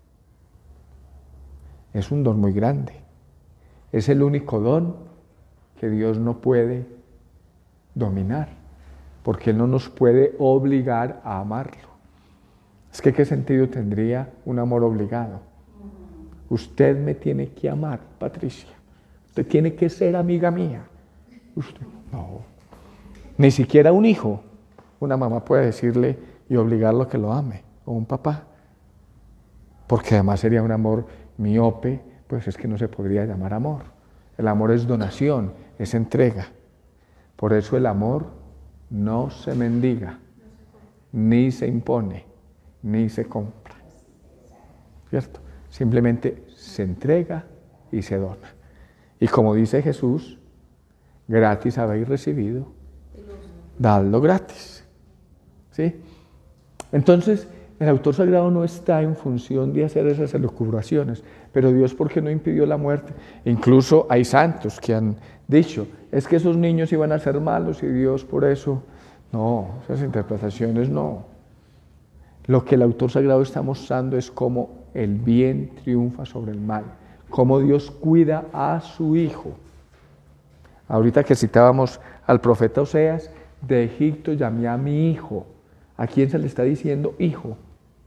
es un don muy grande. Es el único don que Dios no puede dominar, porque Él no nos puede obligar a amarlo. Es que ¿qué sentido tendría un amor obligado? Usted me tiene que amar, Patricia. Usted tiene que ser amiga mía. Usted, no. Ni siquiera un hijo, una mamá puede decirle y obligarlo a que lo ame, o un papá. Porque además sería un amor miope, pues es que no se podría llamar amor. El amor es donación, es entrega. Por eso el amor no se mendiga, ni se impone, ni se compra. ¿Cierto? Simplemente se entrega y se dona. Y como dice Jesús, gratis habéis recibido, dadlo gratis. ¿Sí? Entonces, el autor sagrado no está en función de hacer esas elucubraciones, pero Dios, ¿por qué no impidió la muerte? Incluso hay santos que han dicho, es que esos niños iban a ser malos y Dios por eso. No, esas interpretaciones no. Lo que el autor sagrado está mostrando es cómo el bien triunfa sobre el mal, cómo Dios cuida a su hijo. Ahorita que citábamos al profeta Oseas, de Egipto llamé a mi hijo. ¿A quién se le está diciendo hijo?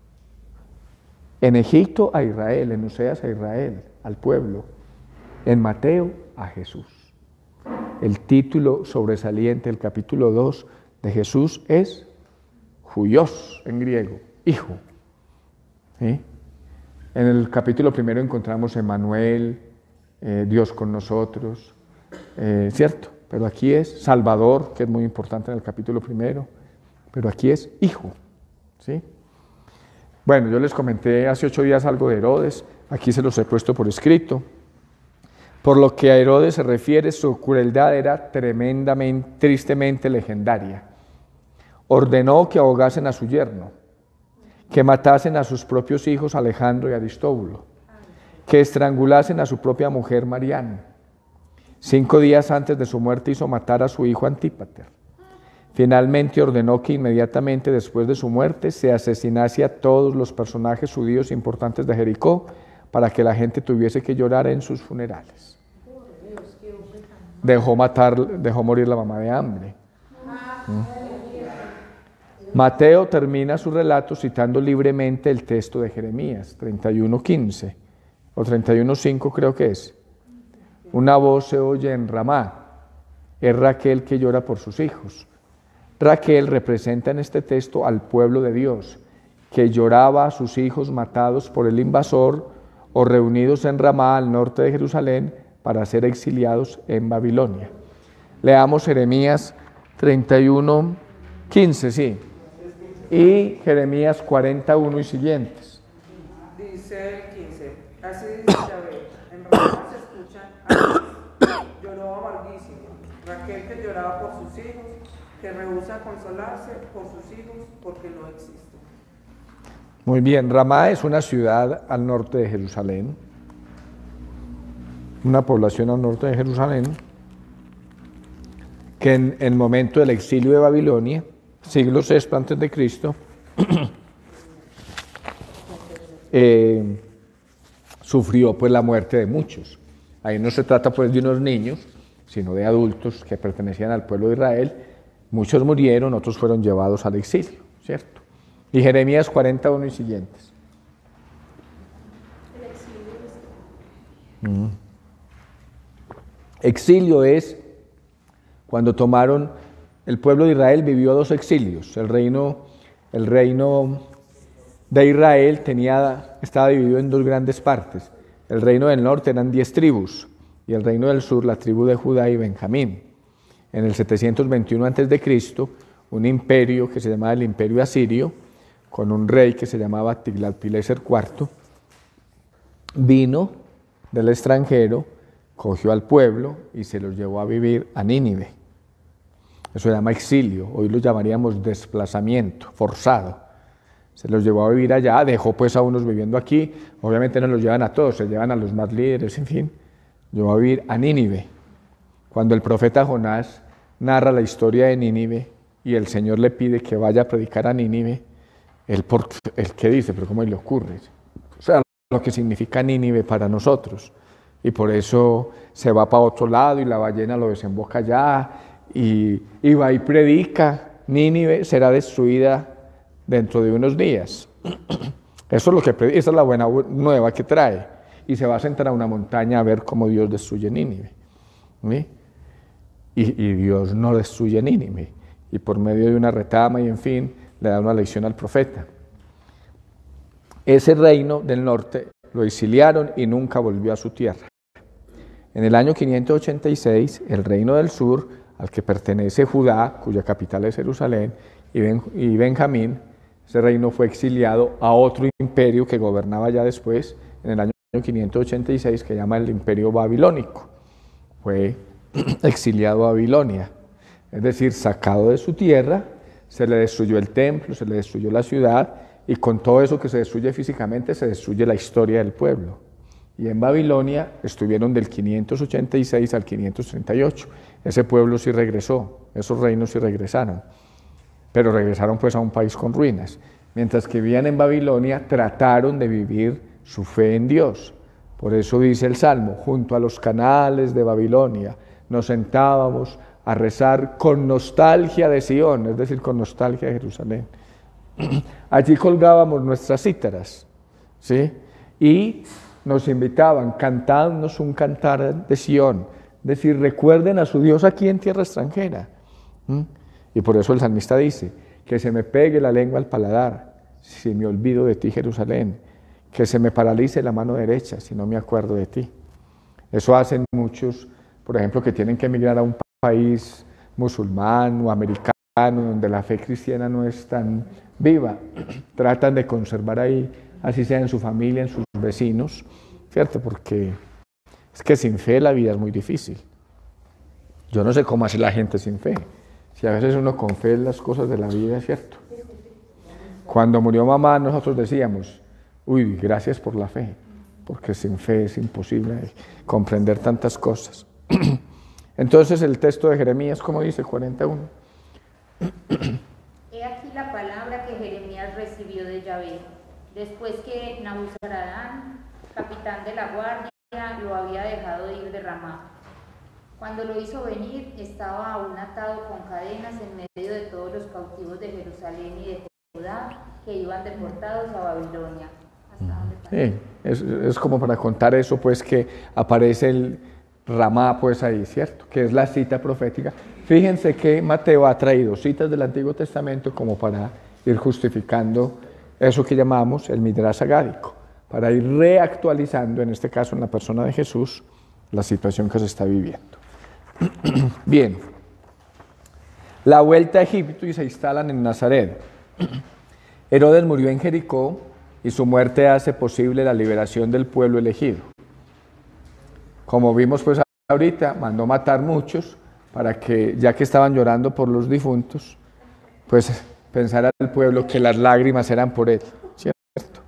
En Egipto a Israel, en Oseas a Israel, al pueblo. En Mateo a Jesús. El título sobresaliente del capítulo 2 de Jesús es Huios en griego, hijo. ¿Sí? En el capítulo 1 encontramos Emmanuel, Dios con nosotros, ¿cierto? Pero aquí es Salvador, que es muy importante en el capítulo 1, pero aquí es hijo, ¿sí? Bueno, yo les comenté hace 8 días algo de Herodes, aquí se los he puesto por escrito. Por lo que a Herodes se refiere, su crueldad era tremendamente, tristemente legendaria. Ordenó que ahogasen a su yerno, que matasen a sus propios hijos Alejandro y Aristóbulo, que estrangulasen a su propia mujer Mariana. 5 días antes de su muerte hizo matar a su hijo Antípater. Finalmente ordenó que inmediatamente después de su muerte se asesinase a todos los personajes judíos importantes de Jericó para que la gente tuviese que llorar en sus funerales. Dejó morir la mamá de hambre. Mateo termina su relato citando libremente el texto de Jeremías 31:15 o 31:5 creo que es. Una voz se oye en Ramá, es Raquel que llora por sus hijos. Raquel representa en este texto al pueblo de Dios, que lloraba a sus hijos matados por el invasor o reunidos en Ramá al norte de Jerusalén para ser exiliados en Babilonia. Leamos Jeremías 31:15, sí, y Jeremías 41 y siguientes. Dice el 15, así dice Yahvé, en Ramá se escuchan lloró amarguísimo, Raquel que lloraba por sus hijos, que rehúsa consolarse por sus hijos porque no existen. Muy bien, Ramá es una ciudad al norte de Jerusalén, una población al norte de Jerusalén, que en el momento del exilio de Babilonia, siglo VI antes de Cristo, sufrió pues la muerte de muchos. Ahí no se trata pues de unos niños, sino de adultos que pertenecían al pueblo de Israel. Muchos murieron, otros fueron llevados al exilio, ¿cierto? Y Jeremías 41 y siguientes. Exilio es cuando tomaron, el pueblo de Israel vivió 2 exilios. El reino de Israel estaba dividido en 2 grandes partes. El reino del norte eran 10 tribus y el reino del sur, la tribu de Judá y Benjamín. En el 721 a.C., un imperio que se llamaba el Imperio Asirio, con un rey que se llamaba Tiglat-Pileser IV, vino del extranjero, cogió al pueblo y se los llevó a vivir a Nínive. Eso se llama exilio, hoy lo llamaríamos desplazamiento forzado. Se los llevó a vivir allá, dejó pues a unos viviendo aquí, obviamente no los llevan a todos, se llevan a los más líderes, en fin, llevó a vivir a Nínive. Cuando el profeta Jonás narra la historia de Nínive y el Señor le pide que vaya a predicar a Nínive, él que dice, pero ¿cómo le ocurre? O sea, lo que significa Nínive para nosotros. Y por eso se va para otro lado y la ballena lo desemboca allá y va y predica, Nínive será destruida dentro de unos días. Eso es lo que predica, esa es la buena nueva que trae. Y se va a sentar a una montaña a ver cómo Dios destruye Nínive. ¿Sí? Y Dios no destruye Nínive. Y por medio de una retama y en fin, le da una lección al profeta. Ese reino del norte lo exiliaron y nunca volvió a su tierra. En el año 586, el reino del sur al que pertenece Judá, cuya capital es Jerusalén, y Benjamín. Ese reino fue exiliado a otro imperio que gobernaba ya después, en el año 586, que llama el Imperio Babilónico. Fue exiliado a Babilonia, es decir, sacado de su tierra, se le destruyó el templo, se le destruyó la ciudad, y con todo eso que se destruye físicamente, se destruye la historia del pueblo. Y en Babilonia estuvieron del 586 al 538. Ese pueblo sí regresó, esos reinos sí regresaron, pero regresaron pues a un país con ruinas. Mientras que vivían en Babilonia, trataron de vivir su fe en Dios. Por eso dice el Salmo: junto a los canales de Babilonia nos sentábamos a rezar con nostalgia de Sion, es decir, con nostalgia de Jerusalén. Allí colgábamos nuestras cítaras, ¿sí? Y nos invitaban: cantadnos un cantar de Sion, es decir, recuerden a su Dios aquí en tierra extranjera. Y por eso el salmista dice: que se me pegue la lengua al paladar si me olvido de ti, Jerusalén, que se me paralice la mano derecha si no me acuerdo de ti. Eso hacen muchos, por ejemplo, que tienen que emigrar a un país musulmán o americano donde la fe cristiana no es tan viva. Tratan de conservar ahí, así sea en su familia, en sus vecinos, ¿cierto? Porque es que sin fe la vida es muy difícil. Yo no sé cómo hace la gente sin fe. Si a veces uno con fe en las cosas de la vida, ¿cierto? Cuando murió mamá, nosotros decíamos: uy, gracias por la fe, porque sin fe es imposible comprender tantas cosas. Entonces el texto de Jeremías, ¿cómo dice? 41. He aquí la palabra que Jeremías recibió de Yahvé, después que Nabuzaradán, capitán de la guardia, lo había dejado ir de Ramá. Cuando lo hizo venir, estaba aún atado con cadenas en medio de todos los cautivos de Jerusalén y de Judá que iban deportados a Babilonia. Sí, es como para contar eso, pues, que aparece el Ramá, pues, ahí, ¿cierto? Que es la cita profética. Fíjense que Mateo ha traído citas del Antiguo Testamento como para ir justificando eso que llamamos el Midrash Agádico, para ir reactualizando, en este caso en la persona de Jesús, la situación que se está viviendo. Bien, la vuelta a Egipto y se instalan en Nazaret. Herodes murió en Jericó y su muerte hace posible la liberación del pueblo elegido. Como vimos pues ahorita, mandó matar muchos para que, ya que estaban llorando por los difuntos, pues pensara el pueblo que las lágrimas eran por él, ¿cierto?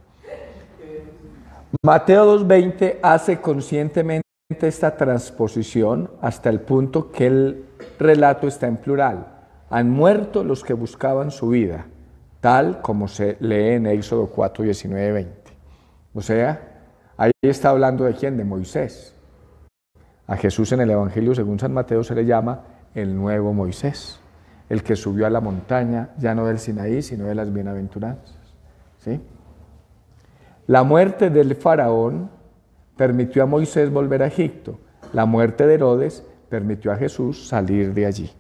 Mateo 2:20 hace conscientemente esta transposición hasta el punto que el relato está en plural. Han muerto los que buscaban su vida, tal como se lee en Éxodo 4, 19, 20. O sea, ahí está hablando de quién, de Moisés. A Jesús en el Evangelio según San Mateo se le llama el nuevo Moisés, el que subió a la montaña, ya no del Sinaí, sino de las bienaventuranzas. ¿Sí? La muerte del faraón permitió a Moisés volver a Egipto. La muerte de Herodes permitió a Jesús salir de allí.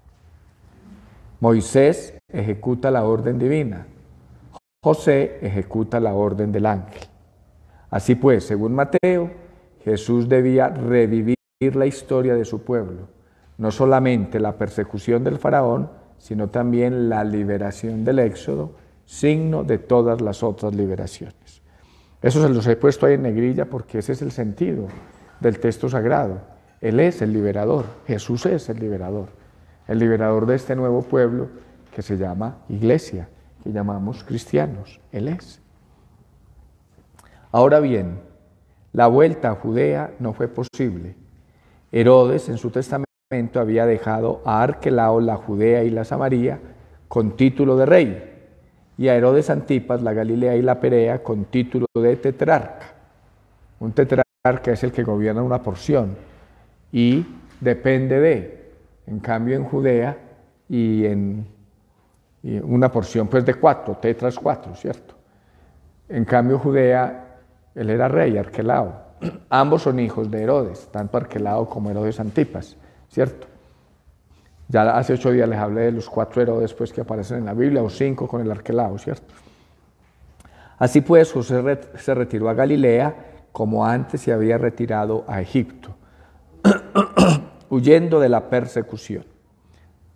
Moisés ejecuta la orden divina. José ejecuta la orden del ángel. Así pues, según Mateo, Jesús debía revivir la historia de su pueblo, no solamente la persecución del faraón, sino también la liberación del Éxodo, signo de todas las otras liberaciones. Eso se los he puesto ahí en negrilla porque ese es el sentido del texto sagrado. Él es el liberador, Jesús es el liberador de este nuevo pueblo que se llama iglesia, que llamamos cristianos. Él es. Ahora bien, la vuelta a Judea no fue posible. Herodes en su testamento había dejado a Arquelao la Judea y la Samaria con título de rey, y a Herodes Antipas la Galilea y la Perea con título de tetrarca. Un tetrarca es el que gobierna una porción y depende de, en cambio en Judea y una porción pues de 4, tetras 4, ¿cierto? En cambio Judea, él era rey, Arquelao. Ambos son hijos de Herodes, tanto Arquelao como Herodes Antipas, ¿cierto? Ya hace 8 días les hablé de los 4 Herodes pues, que aparecen en la Biblia, o 5 con el Arquelao, ¿cierto? Así pues, José se retiró a Galilea, como antes se había retirado a Egipto, huyendo de la persecución.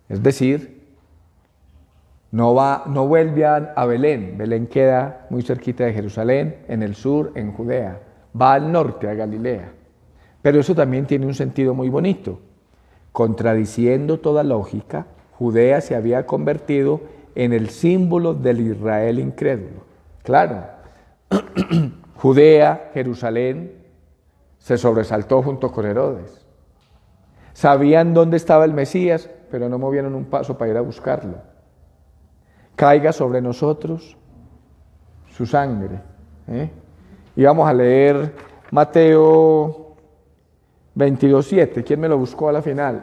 Es decir, no vuelve a Belén. Belén queda muy cerquita de Jerusalén, en el sur, en Judea. Va al norte, a Galilea. Pero eso también tiene un sentido muy bonito. Contradiciendo toda lógica, Judea se había convertido en el símbolo del Israel incrédulo. Claro, Judea, Jerusalén, se sobresaltó junto con Herodes. Sabían dónde estaba el Mesías, pero no movieron un paso para ir a buscarlo. Caiga sobre nosotros su sangre. Y vamos a leer Mateo 22:7. ¿Quién me lo buscó a la final?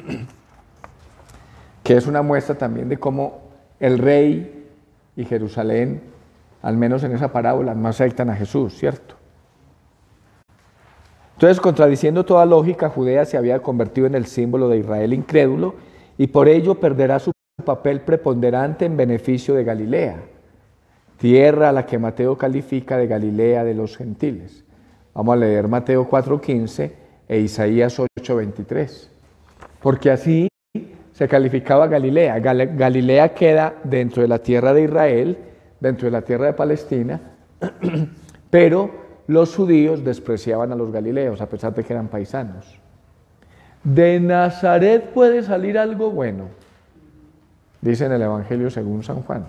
Que es una muestra también de cómo el rey y Jerusalén, al menos en esa parábola, no aceptan a Jesús, ¿cierto? Entonces, contradiciendo toda lógica, Judea se había convertido en el símbolo de Israel incrédulo y por ello perderá su papel preponderante en beneficio de Galilea, tierra a la que Mateo califica de Galilea de los gentiles. Vamos a leer Mateo 4:15 e Isaías 8:23, porque así se calificaba Galilea. Galilea queda dentro de la tierra de Israel, dentro de la tierra de Palestina, pero los judíos despreciaban a los galileos, a pesar de que eran paisanos. De Nazaret puede salir algo bueno, dice en el Evangelio según San Juan.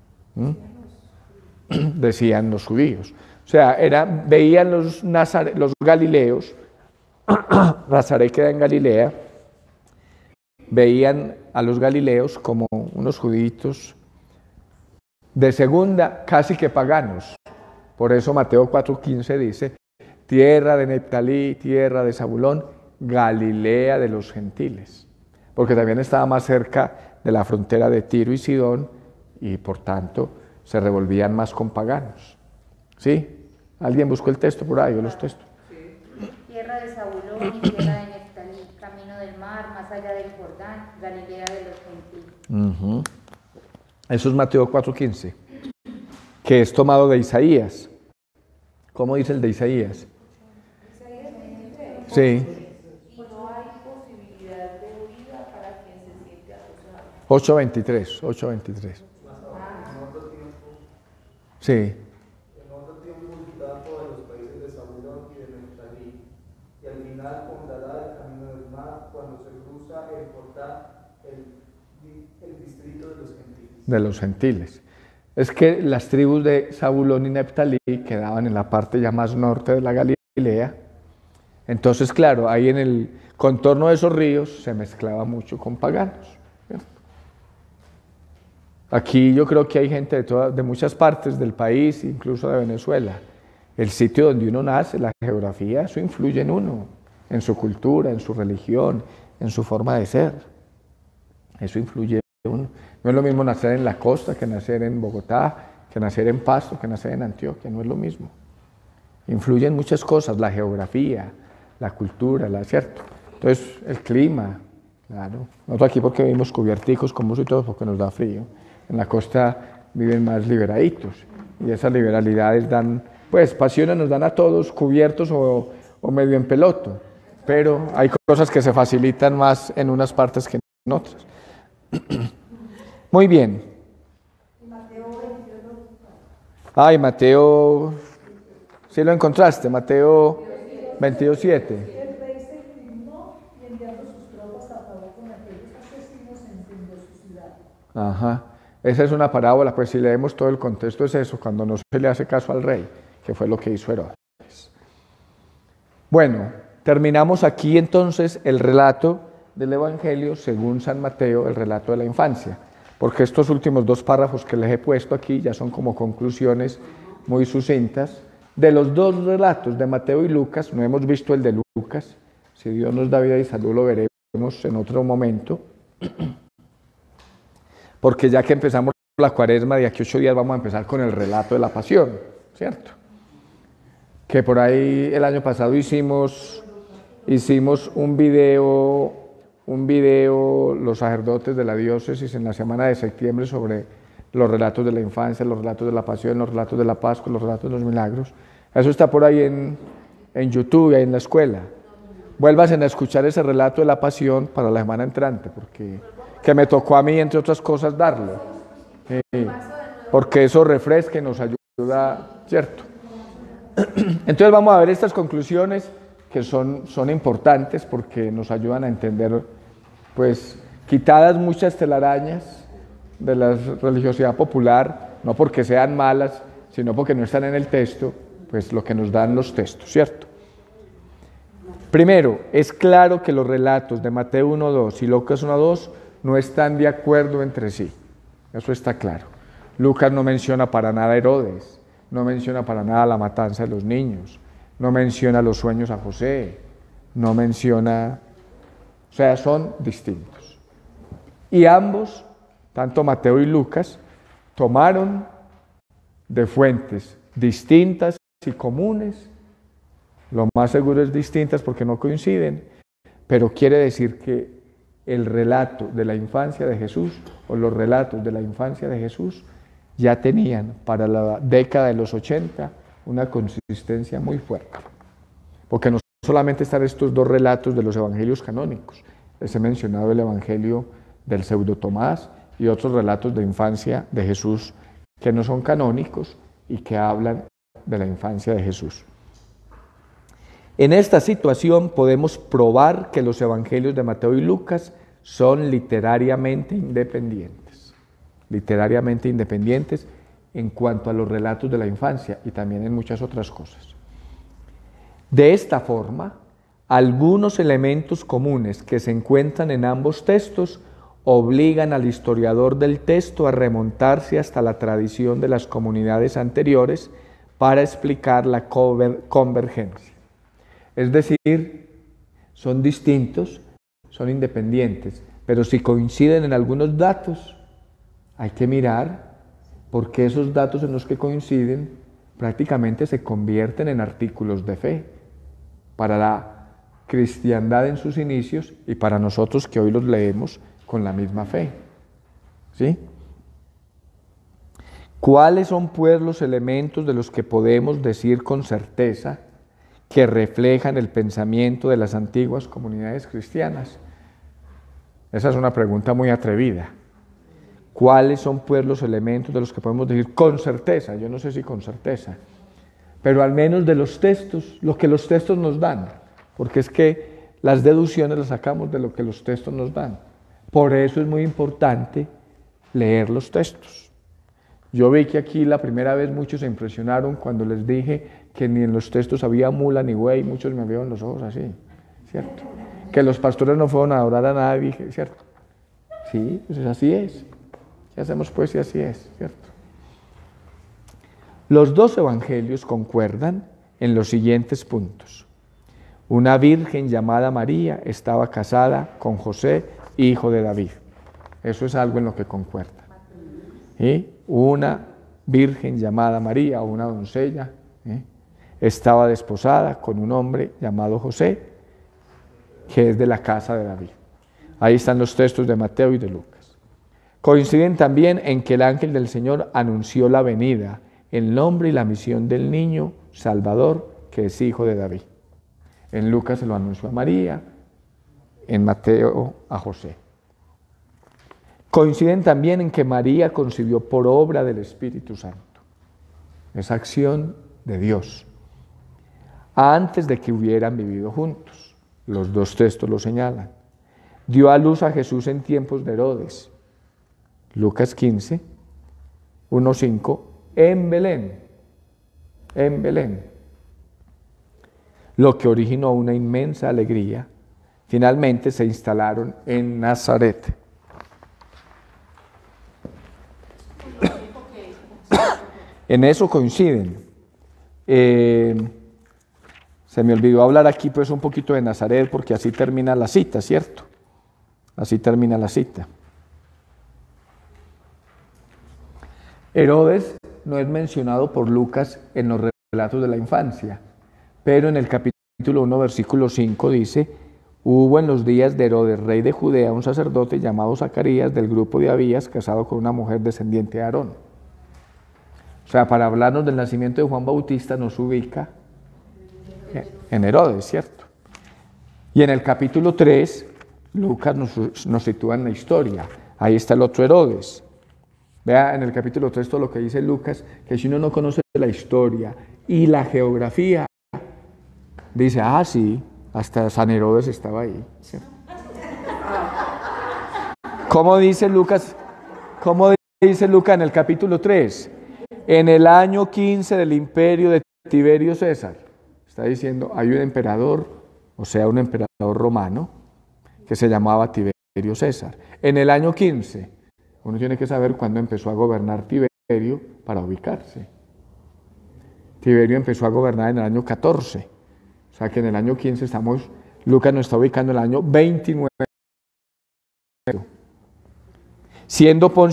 Decían los judíos. O sea, veían los galileos, Nazaret queda en Galilea, veían a los galileos como unos juditos de segunda, casi que paganos. Por eso Mateo 4:15 dice, tierra de Neftalí, tierra de Zabulón, Galilea de los gentiles. Porque también estaba más cerca de la frontera de Tiro y Sidón y por tanto se revolvían más con paganos. ¿Sí? ¿Alguien buscó el texto por ahí o los textos? Tierra de Zabulón y tierra de Neftalí, camino del mar, más allá del Jordán, Galilea de los gentiles. Eso es Mateo 4:15, que es tomado de Isaías. ¿Cómo dice el de Isaías? Sí. No hay posibilidad de huida para quien se siente acosado. 8:23. Sí. En otro tiempo visitará todos los países de Zabulón y de Neftalí, y al final ponderará el camino del mar cuando se cruza el Jordán, el distrito de los gentiles. De los gentiles. Es que las tribus de Zabulón y Neftalí quedaban en la parte ya más norte de la Galilea. Entonces, claro, ahí en el contorno de esos ríos se mezclaba mucho con paganos, ¿cierto? Aquí yo creo que hay gente de muchas partes del país, incluso de Venezuela. El sitio donde uno nace, la geografía, eso influye en uno, en su cultura, en su religión, en su forma de ser. Eso influye en uno. No es lo mismo nacer en la costa que nacer en Bogotá, que nacer en Pasto, que nacer en Antioquia, no es lo mismo. Influyen muchas cosas, la geografía, la cultura, ¿cierto? Entonces, el clima, claro. Nosotros aquí porque vivimos cubierticos con mucho y todo porque nos da frío. En la costa viven más liberaditos y esas liberalidades dan, pues pasiones nos dan a todos cubiertos o medio en peloto, pero hay cosas que se facilitan más en unas partes que en otras. Muy bien. Ay, Mateo, ¿sí lo encontraste? Mateo 22:7. El rey se indignó y enviando sus tropas acabó con aquellos asesinos en su ciudad. Ajá. Esa es una parábola, pues si leemos todo el contexto es eso, cuando no se le hace caso al rey, que fue lo que hizo Herodes. Bueno, terminamos aquí entonces el relato del Evangelio según San Mateo, el relato de la infancia, porque estos últimos dos párrafos que les he puesto aquí ya son como conclusiones muy sucintas de los dos relatos de Mateo y Lucas. No hemos visto el de Lucas, si Dios nos da vida y salud lo veremos en otro momento, porque ya que empezamos la cuaresma, de aquí 8 días vamos a empezar con el relato de la pasión, ¿cierto? Que por ahí el año pasado hicimos un video los sacerdotes de la diócesis en la semana de septiembre sobre los relatos de la infancia, los relatos de la pasión, los relatos de la Pascua, los relatos de los milagros. Eso está por ahí en YouTube, ahí en la escuela. Vuélvanse a escuchar ese relato de la pasión para la semana entrante, porque que me tocó a mí, entre otras cosas, darlo. Porque eso refresca y nos ayuda, ¿cierto? Entonces vamos a ver estas conclusiones que son importantes porque nos ayudan a entender, pues, quitadas muchas telarañas de la religiosidad popular, no porque sean malas, sino porque no están en el texto, pues lo que nos dan los textos, ¿cierto? Primero, es claro que los relatos de Mateo 1:2 y Lucas 1:2 no están de acuerdo entre sí, eso está claro. Lucas no menciona para nada a Herodes, no menciona para nada la matanza de los niños, no menciona los sueños a José, no menciona, o sea, son distintos. Y ambos, tanto Mateo y Lucas, tomaron de fuentes distintas y comunes, lo más seguro es distintas porque no coinciden, pero quiere decir que el relato de la infancia de Jesús o los relatos de la infancia de Jesús ya tenían para la década de los 80 una consistencia muy fuerte, porque no solamente están estos dos relatos de los evangelios canónicos, les he mencionado el evangelio del pseudo Tomás y otros relatos de infancia de Jesús que no son canónicos y que hablan de la infancia de Jesús. En esta situación podemos probar que los evangelios de Mateo y Lucas son literariamente independientes en cuanto a los relatos de la infancia y también en muchas otras cosas. De esta forma, algunos elementos comunes que se encuentran en ambos textos obligan al historiador del texto a remontarse hasta la tradición de las comunidades anteriores para explicar la convergencia. Es decir, son distintos, son independientes, pero si coinciden en algunos datos, hay que mirar por qué esos datos en los que coinciden prácticamente se convierten en artículos de fe para la cristiandad en sus inicios y para nosotros que hoy los leemos con la misma fe. ¿Sí? ¿Cuáles son, pues, los elementos de los que podemos decir con certeza que reflejan el pensamiento de las antiguas comunidades cristianas? Esa es una pregunta muy atrevida. ¿Cuáles son, pues, los elementos de los que podemos decir con certeza? Yo no sé si con certeza, pero al menos de los textos, lo que los textos nos dan, porque es que las deducciones las sacamos de lo que los textos nos dan. Por eso es muy importante leer los textos. Yo vi que aquí la primera vez muchos se impresionaron cuando les dije que ni en los textos había mula ni buey, muchos me vieron los ojos así, ¿cierto? Que los pastores no fueron a adorar a nadie, ¿cierto? Sí, pues así es. ¿Qué hacemos pues si así es, cierto? Los dos evangelios concuerdan en los siguientes puntos. Una virgen llamada María estaba casada con José, hijo de David. Eso es algo en lo que concuerda. ¿Sí? Una virgen llamada María, o una doncella, estaba desposada con un hombre llamado José, que es de la casa de David. Ahí están los textos de Mateo y de Lucas. Coinciden también en que el ángel del Señor anunció la venida, el nombre y la misión del niño Salvador, que es hijo de David. En Lucas se lo anunció a María, en Mateo a José. Coinciden también en que María concibió por obra del Espíritu Santo. Es acción de Dios. Antes de que hubieran vivido juntos. Los dos textos lo señalan. Dio a luz a Jesús en tiempos de Herodes. Lucas 15, 1:5, en Belén. En Belén. Lo que originó una inmensa alegría. Finalmente se instalaron en Nazaret. En eso coinciden. Se me olvidó hablar aquí pues un poquito de Nazaret porque así termina la cita, ¿cierto? Así termina la cita. Herodes no es mencionado por Lucas en los relatos de la infancia, pero en el capítulo 1, versículo 5 dice: hubo en los días de Herodes, rey de Judea, un sacerdote llamado Zacarías del grupo de Abías, casado con una mujer descendiente de Aarón. O sea, para hablarnos del nacimiento de Juan Bautista nos ubica en Herodes, ¿cierto? Y en el capítulo 3 Lucas nos sitúa en la historia. Ahí está el otro Herodes. Vea en el capítulo 3 todo lo que dice Lucas, que si uno no conoce la historia y la geografía, dice, ah, sí, hasta San Herodes estaba ahí. ¿Sí? ¿Cómo dice Lucas? ¿Cómo dice Lucas en el capítulo 3? En el año 15 del imperio de Tiberio César. Está diciendo, hay un emperador, o sea, un emperador romano, que se llamaba Tiberio César. En el año 15, uno tiene que saber cuándo empezó a gobernar Tiberio para ubicarse. Tiberio empezó a gobernar en el año 14. O sea que en el año 15 Lucas nos está ubicando en el año 29. Siendo Poncio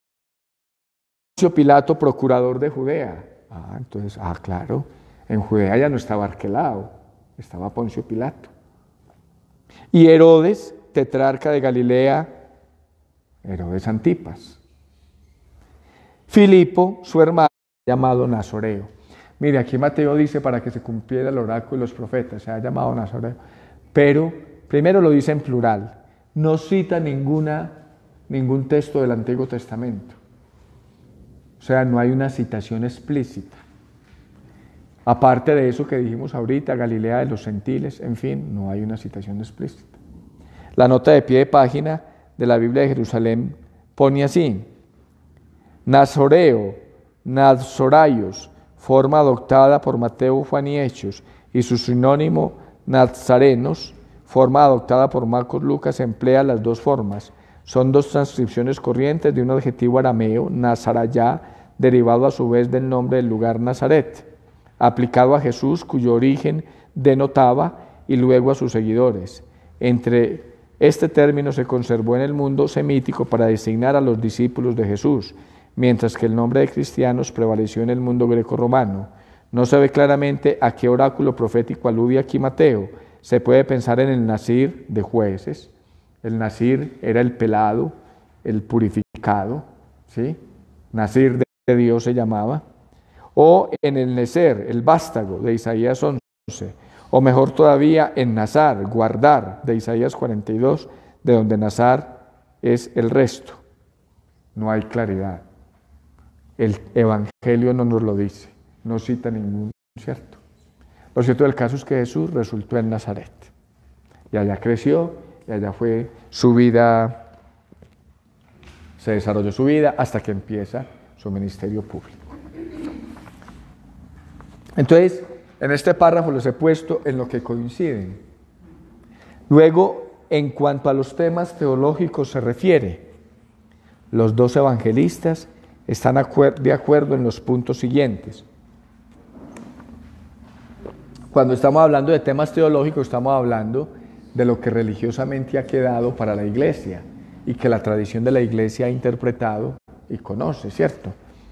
Pilato procurador de Judea. Entonces, claro, en Judea ya no estaba Arquelao, estaba Poncio Pilato. Y Herodes, tetrarca de Galilea, Herodes Antipas. Filipo, su hermano, llamado Nazoreo. Mire, aquí Mateo dice para que se cumpliera el oráculo de los profetas, se ha llamado Nazoreo. Pero primero lo dice en plural, no cita ningún texto del Antiguo Testamento. O sea, no hay una citación explícita. Aparte de eso que dijimos ahorita, Galilea de los gentiles, en fin, no hay una citación explícita. La nota de pie de página de la Biblia de Jerusalén pone así: Nazoreo, Nazoraios, forma adoptada por Mateo, Juan y Hechos, y su sinónimo Nazarenos, forma adoptada por Marcos, Lucas, emplea las dos formas. Son dos transcripciones corrientes de un adjetivo arameo, Nazarayá, derivado a su vez del nombre del lugar Nazaret, aplicado a Jesús, cuyo origen denotaba, y luego a sus seguidores. Este término se conservó en el mundo semítico para designar a los discípulos de Jesús, mientras que el nombre de cristianos prevaleció en el mundo greco-romano. No se ve claramente a qué oráculo profético alude aquí Mateo. Se puede pensar en el Nazir de Jueces. El Nazir era el pelado, el purificado, ¿sí? Nazir de Dios se llamaba. O en el Nezer, el vástago de Isaías 11. O mejor todavía en Nazar, guardar, de Isaías 42, de donde Nazar es el resto. No hay claridad. El Evangelio no nos lo dice, no cita ningún, ¿cierto? Lo cierto del caso es que Jesús resultó en Nazaret. Y allá creció, y allá fue su vida, se desarrolló su vida hasta que empieza su ministerio público. Entonces, en este párrafo los he puesto en lo que coinciden. Luego, en cuanto a los temas teológicos se refiere, los dos evangelistas están de acuerdo en los puntos siguientes. Cuando estamos hablando de temas teológicos, estamos hablando de lo que religiosamente ha quedado para la Iglesia y que la tradición de la Iglesia ha interpretado y conoce, ¿cierto?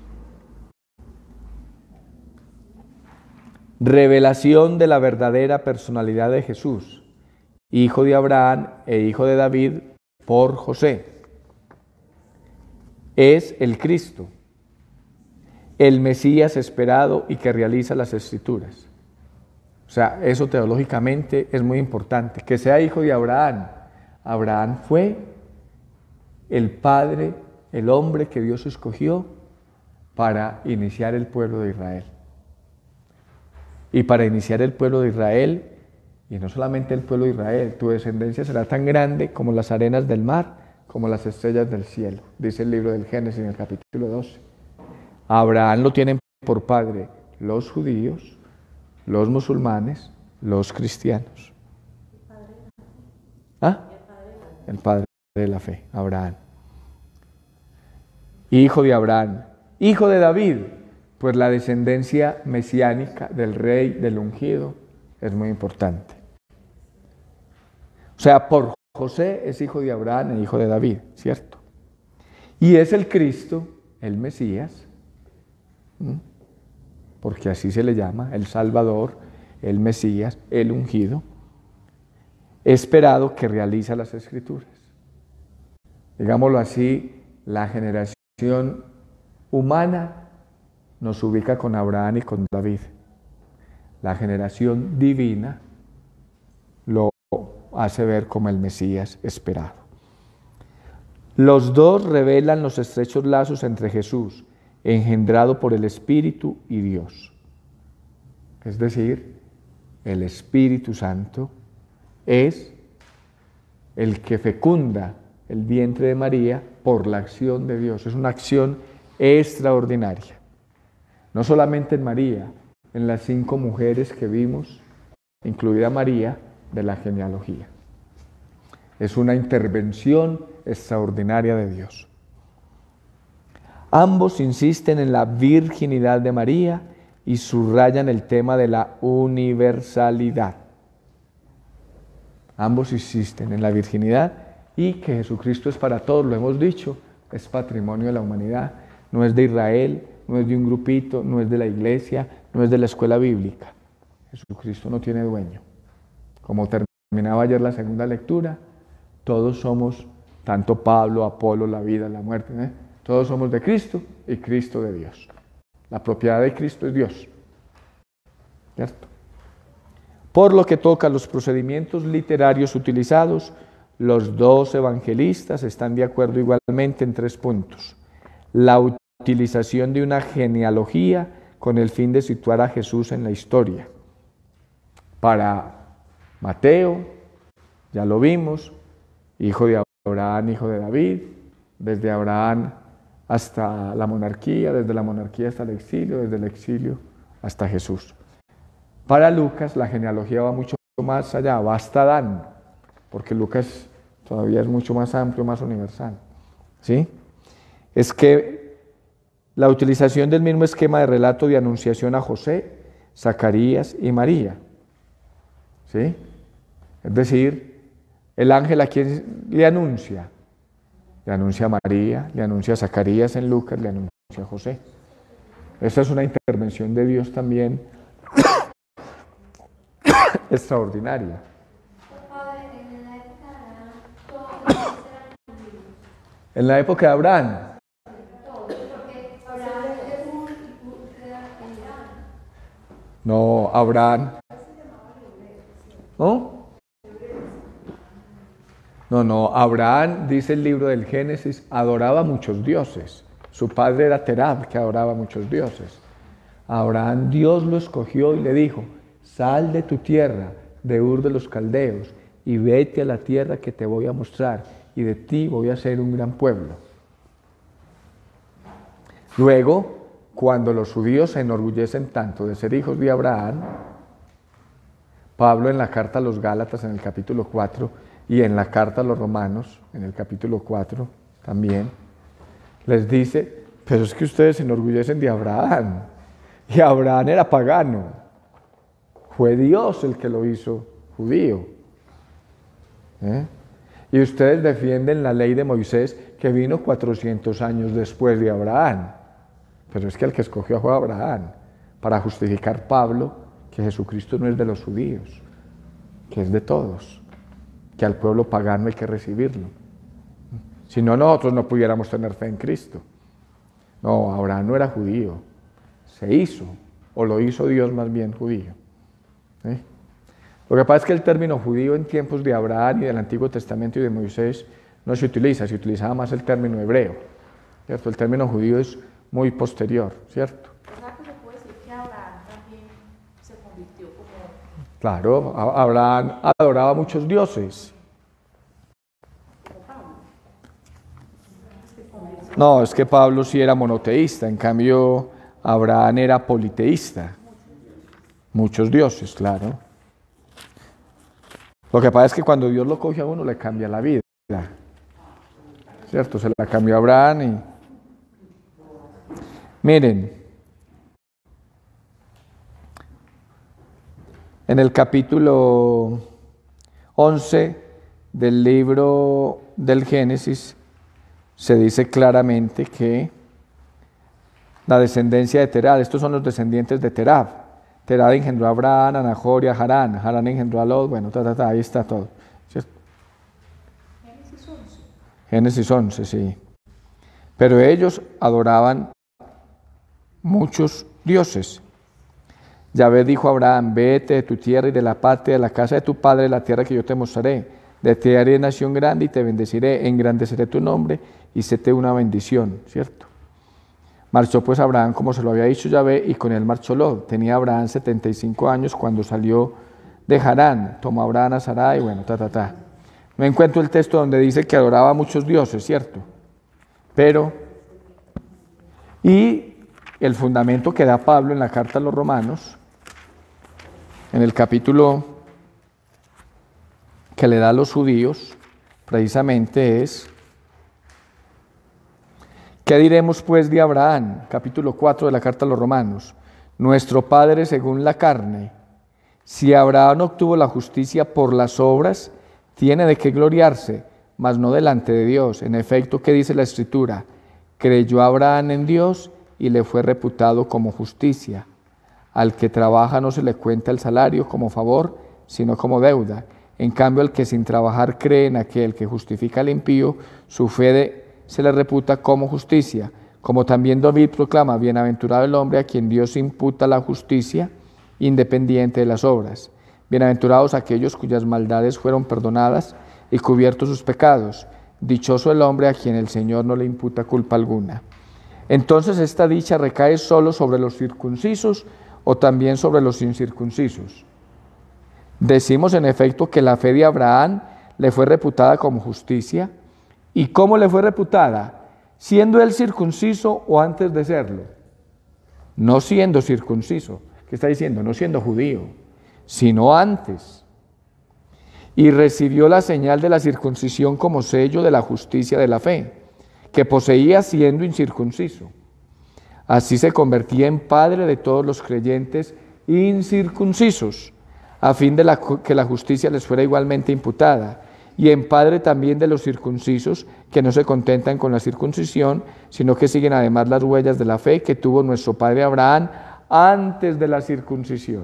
Revelación de la verdadera personalidad de Jesús, hijo de Abraham e hijo de David por José. Es el Cristo, el Mesías esperado y que realiza las Escrituras. O sea, eso teológicamente es muy importante. Que sea hijo de Abraham. Abraham fue el padre, el hombre que Dios escogió para iniciar el pueblo de Israel. Y para iniciar el pueblo de Israel, y no solamente el pueblo de Israel, tu descendencia será tan grande como las arenas del mar, como las estrellas del cielo, dice el libro del Génesis en el capítulo 12. A Abraham lo tienen por padre los judíos, los musulmanes, los cristianos. El padre de la fe, Abraham. Hijo de Abraham, hijo de David, pues la descendencia mesiánica del rey, del ungido, es muy importante. O sea, por José es hijo de Abraham e hijo de David, ¿cierto? Y es el Cristo, el Mesías, porque así se le llama, el Salvador, el Mesías, el ungido, esperado que realiza las Escrituras. Digámoslo así, la generación humana nos ubica con Abraham y con David. La generación divina lo hace ver como el Mesías esperado. Los dos revelan los estrechos lazos entre Jesús, engendrado por el Espíritu, y Dios. Es decir, el Espíritu Santo es el que fecunda el vientre de María por la acción de Dios. Es una acción extraordinaria. No solamente en María, en las 5 mujeres que vimos, incluida María, de la genealogía. Es una intervención extraordinaria de Dios. Ambos insisten en la virginidad de María y subrayan el tema de la universalidad. Ambos insisten en la virginidad y que Jesucristo es para todos, lo hemos dicho, es patrimonio de la humanidad, no es de Israel, no es de un grupito, no es de la iglesia, no es de la escuela bíblica. Jesucristo no tiene dueño. Como terminaba ayer la segunda lectura, todos somos, tanto Pablo, Apolo, la vida, la muerte, todos somos de Cristo y Cristo de Dios. La propiedad de Cristo es Dios. ¿Cierto? Por lo que toca a los procedimientos literarios utilizados, los 2 evangelistas están de acuerdo igualmente en 3 puntos. La utilización de una genealogía con el fin de situar a Jesús en la historia. Para Mateo, ya lo vimos, hijo de Abraham, hijo de David, desde Abraham hasta la monarquía, desde la monarquía hasta el exilio, desde el exilio hasta Jesús. Para Lucas la genealogía va mucho más allá, va hasta Adán, porque Lucas todavía es mucho más amplio, más universal. ¿Sí? Es que la utilización del mismo esquema de relato de anunciación a José, Zacarías y María. ¿Sí? Es decir, el ángel a quién le anuncia. Le anuncia a María, le anuncia a Zacarías en Lucas, le anuncia a José. Esta es una intervención de Dios también extraordinaria. En la época de Abraham. No, Abraham. ¿No? No, Abraham, dice el libro del Génesis, adoraba a muchos dioses. Su padre era Terab, que adoraba a muchos dioses. Abraham, Dios lo escogió y le dijo, sal de tu tierra, de Ur de los Caldeos, y vete a la tierra que te voy a mostrar, y de ti voy a hacer un gran pueblo. Luego, cuando los judíos se enorgullecen tanto de ser hijos de Abraham, Pablo en la carta a los Gálatas en el capítulo 4 y en la carta a los Romanos en el capítulo 4 también, les dice, pero es que ustedes se enorgullecen de Abraham, y Abraham era pagano, fue Dios el que lo hizo judío. Y ustedes defienden la ley de Moisés que vino 400 años después de Abraham, pero es que el que escogió fue Abraham, para justificar Pablo que Jesucristo no es de los judíos, que es de todos, que al pueblo pagano hay que recibirlo. Si no, nosotros no pudiéramos tener fe en Cristo. No, Abraham no era judío, se hizo, o lo hizo Dios más bien judío. Lo que pasa es que el término judío en tiempos de Abraham y del Antiguo Testamento y de Moisés no se utiliza, se utilizaba más el término hebreo, ¿cierto? El término judío es muy posterior, ¿cierto? ¿Verdad que se puede decir que Abraham también se convirtió como... Claro, Abraham adoraba a muchos dioses. No, es que Pablo sí era monoteísta, en cambio Abraham era politeísta. Muchos dioses, claro. Lo que pasa es que cuando Dios lo coge a uno le cambia la vida, ¿cierto? Se la cambió a Abraham y... Miren, en el capítulo 11 del libro del Génesis se dice claramente que la descendencia de Terad, estos son los descendientes de Terad. Terad engendró a Abraham, a Nahor y a Harán. Harán engendró a Lot, bueno, ahí está todo. ¿Cierto? Génesis 11. Génesis 11, sí. Pero ellos adoraban muchos dioses. Yahvé dijo a Abraham, vete de tu tierra y de la patria, de la casa de tu padre, la tierra que yo te mostraré. De ti haré nación grande y te bendeciré, engrandeceré tu nombre y séte una bendición, ¿cierto? Marchó pues Abraham como se lo había dicho Yahvé, y con él marchó Lot. Tenía Abraham 75 años cuando salió de Harán. Tomó Abraham a Sarai, y bueno, No encuentro el texto donde dice que adoraba a muchos dioses, ¿cierto? Pero, y el fundamento que da Pablo en la carta a los Romanos, en el capítulo que le da a los judíos, precisamente es: ¿qué diremos pues de Abraham? Capítulo 4 de la carta a los Romanos. Nuestro padre según la carne. Si Abraham obtuvo la justicia por las obras, tiene de qué gloriarse, mas no delante de Dios. En efecto, ¿qué dice la Escritura? Creyó Abraham en Dios y le fue reputado como justicia. Al que trabaja no se le cuenta el salario como favor, sino como deuda. En cambio, al que sin trabajar cree en aquel que justifica al impío, su fe se le reputa como justicia. Como también David proclama, bienaventurado el hombre a quien Dios imputa la justicia, independiente de las obras. Bienaventurados aquellos cuyas maldades fueron perdonadas y cubiertos sus pecados. Dichoso el hombre a quien el Señor no le imputa culpa alguna. Entonces, ¿esta dicha recae solo sobre los circuncisos o también sobre los incircuncisos? Decimos en efecto que la fe de Abraham le fue reputada como justicia. ¿Y cómo le fue reputada? ¿Siendo él circunciso o antes de serlo? No siendo circunciso. ¿Qué está diciendo? No siendo judío, sino antes. Y recibió la señal de la circuncisión como sello de la justicia de la fe, que poseía siendo incircunciso. Así se convertía en padre de todos los creyentes incircuncisos, a fin de que la justicia les fuera igualmente imputada, y en padre también de los circuncisos, que no se contentan con la circuncisión, sino que siguen además las huellas de la fe que tuvo nuestro padre Abraham antes de la circuncisión.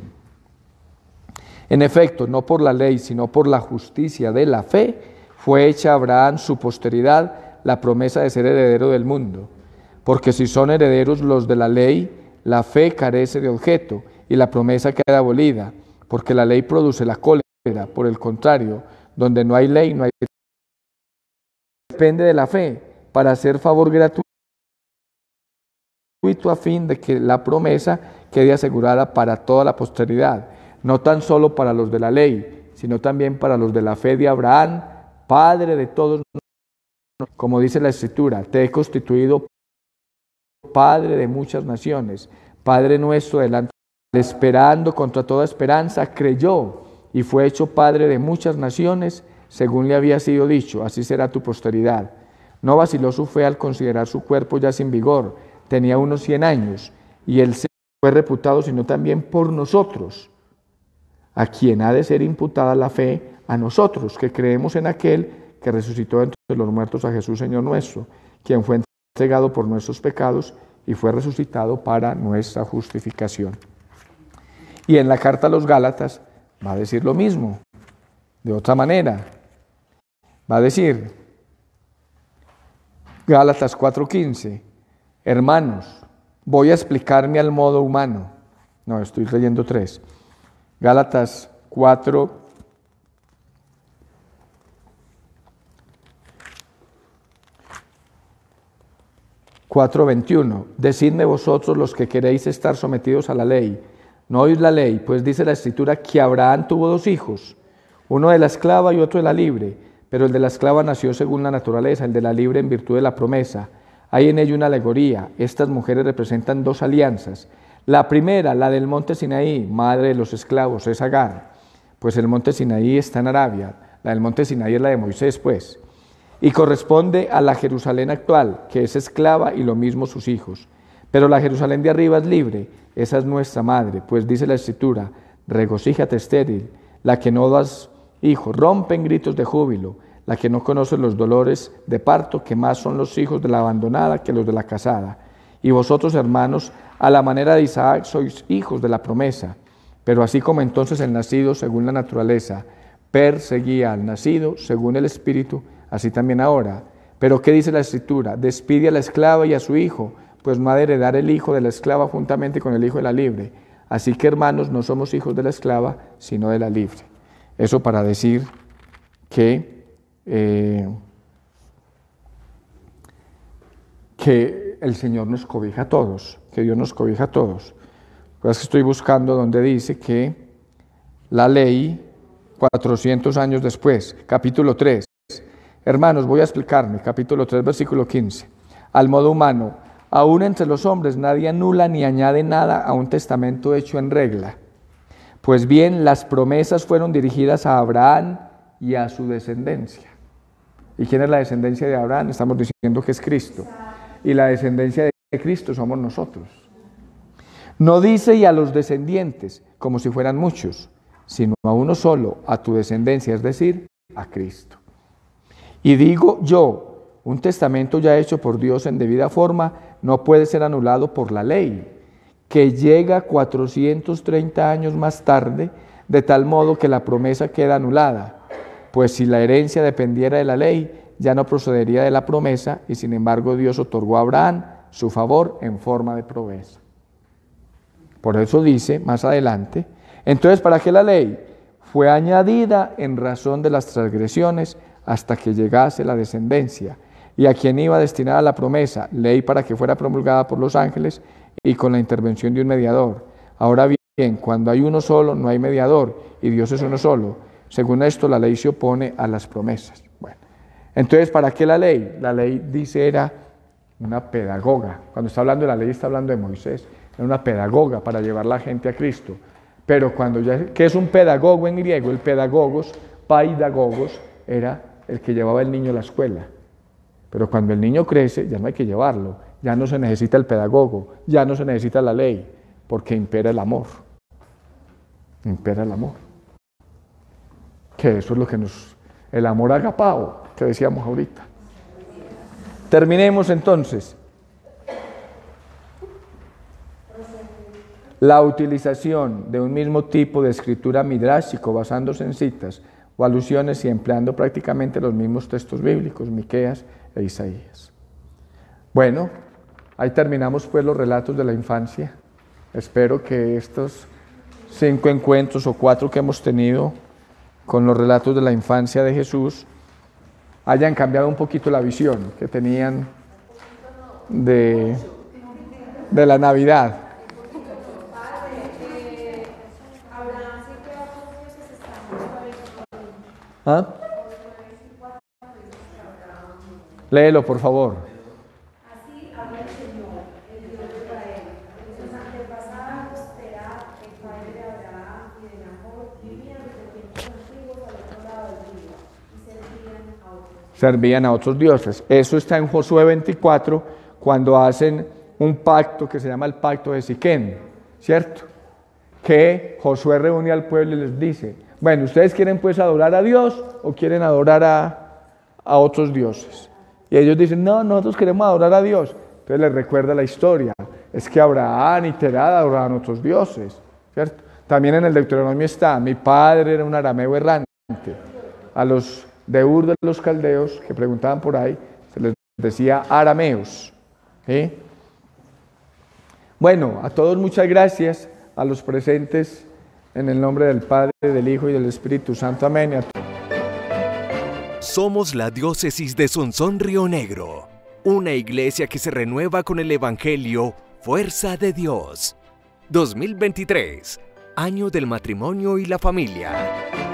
En efecto, no por la ley, sino por la justicia de la fe, fue hecha a Abraham su posteridad la promesa de ser heredero del mundo. Porque si son herederos los de la ley, la fe carece de objeto y la promesa queda abolida, porque la ley produce la cólera. Por el contrario, donde no hay ley, no hay... Depende de la fe para hacer favor gratuito a fin de que la promesa quede asegurada para toda la posteridad, no tan solo para los de la ley, sino también para los de la fe de Abraham, padre de todos nosotros. Como dice la Escritura, te he constituido padre de muchas naciones, Padre nuestro delante de Él, esperando contra toda esperanza, creyó y fue hecho padre de muchas naciones, según le había sido dicho, así será tu posteridad. No vaciló su fe al considerar su cuerpo ya sin vigor, tenía unos 100 años, y él se fue reputado, sino también por nosotros, a quien ha de ser imputada la fe, a nosotros, que creemos en aquel que resucitó entre los muertos a Jesús, Señor nuestro, quien fue entregado por nuestros pecados y fue resucitado para nuestra justificación. Y en la carta a los Gálatas va a decir lo mismo, de otra manera. Va a decir, Gálatas 4:15, hermanos, voy a explicarme al modo humano. No, estoy leyendo 3. Gálatas 4:21, decidme vosotros los que queréis estar sometidos a la ley, no oís la ley, pues dice la Escritura que Abraham tuvo 2 hijos, uno de la esclava y otro de la libre, pero el de la esclava nació según la naturaleza, el de la libre en virtud de la promesa. Hay en ello una alegoría, estas mujeres representan 2 alianzas. La primera, la del monte Sinaí, madre de los esclavos, es Agar, pues el monte Sinaí está en Arabia, la del monte Sinaí es la de Moisés, pues. Y corresponde a la Jerusalén actual, que es esclava y lo mismo sus hijos. Pero la Jerusalén de arriba es libre, esa es nuestra madre, pues dice la Escritura, regocíjate estéril, la que no das hijos, rompe en gritos de júbilo, la que no conoce los dolores de parto, que más son los hijos de la abandonada que los de la casada. Y vosotros, hermanos, a la manera de Isaac sois hijos de la promesa, pero así como entonces el nacido según la naturaleza perseguía al nacido según el Espíritu, así también ahora. Pero ¿qué dice la Escritura? Despide a la esclava y a su hijo, pues no ha de heredar el hijo de la esclava juntamente con el hijo de la libre. Así que, hermanos, no somos hijos de la esclava, sino de la libre. Eso para decir que el Señor nos cobija a todos, que Dios nos cobija a todos. Pues estoy buscando donde dice que la ley, 400 años después, capítulo 3. Hermanos, voy a explicarme, capítulo 3, versículo 15. Al modo humano, aún entre los hombres nadie anula ni añade nada a un testamento hecho en regla. Pues bien, las promesas fueron dirigidas a Abraham y a su descendencia. ¿Y quién es la descendencia de Abraham? Estamos diciendo que es Cristo. Y la descendencia de Cristo somos nosotros. No dice y a los descendientes, como si fueran muchos, sino a uno solo, a tu descendencia, es decir, a Cristo. Y digo yo, un testamento ya hecho por Dios en debida forma no puede ser anulado por la ley, que llega 430 años más tarde, de tal modo que la promesa queda anulada. Pues si la herencia dependiera de la ley, ya no procedería de la promesa, y sin embargo Dios otorgó a Abraham su favor en forma de promesa. Por eso dice más adelante, entonces ¿para qué la ley? Fue añadida en razón de las transgresiones hasta que llegase la descendencia, y a quien iba destinada la promesa, ley para que fuera promulgada por los ángeles y con la intervención de un mediador. Ahora bien, cuando hay uno solo, no hay mediador, y Dios es uno solo. Según esto, la ley se opone a las promesas. Bueno, entonces, ¿para qué la ley? La ley, dice, era una pedagoga. Cuando está hablando de la ley, está hablando de Moisés. Era una pedagoga para llevar la gente a Cristo. Pero cuando ya, ¿qué es un pedagogo en griego? El pedagogos, paidagogos, era el que llevaba el niño a la escuela. Pero cuando el niño crece, ya no hay que llevarlo. Ya no se necesita el pedagogo, ya no se necesita la ley, porque impera el amor. Impera el amor. Que eso es lo que el amor agapao, que decíamos ahorita. Terminemos entonces. La utilización de un mismo tipo de escritura midrásico basándose en citas o alusiones y empleando prácticamente los mismos textos bíblicos, Miqueas e Isaías. Bueno, ahí terminamos pues los relatos de la infancia. Espero que estos 5 encuentros o 4 que hemos tenido con los relatos de la infancia de Jesús hayan cambiado un poquito la visión que tenían de la Navidad. ¿Ah? Léelo, por favor. Así habla el Señor, el Dios de Israel. Sus antepasados, Terah, el padre de Abraham y de Nahor, vivían desde tiempos antiguos al otro lado del río y servían a otros dioses. Eso está en Josué 24, cuando hacen un pacto que se llama el pacto de Siquén, ¿cierto? Que Josué reúne al pueblo y les dice, bueno, ¿ustedes quieren pues adorar a Dios o quieren adorar a otros dioses? Y ellos dicen, no, nosotros queremos adorar a Dios. Entonces les recuerda la historia. Es que Abraham y Terah adoraban a otros dioses, ¿cierto? También en el Deuteronomio está, mi padre era un arameo errante. A los de Ur de los caldeos que preguntaban por ahí, se les decía arameos. ¿Sí? Bueno, a todos muchas gracias, a los presentes, en el nombre del Padre, del Hijo y del Espíritu Santo. Amén. Somos la diócesis de Sonsón Río Negro, una iglesia que se renueva con el Evangelio Fuerza de Dios. 2023, año del matrimonio y la familia.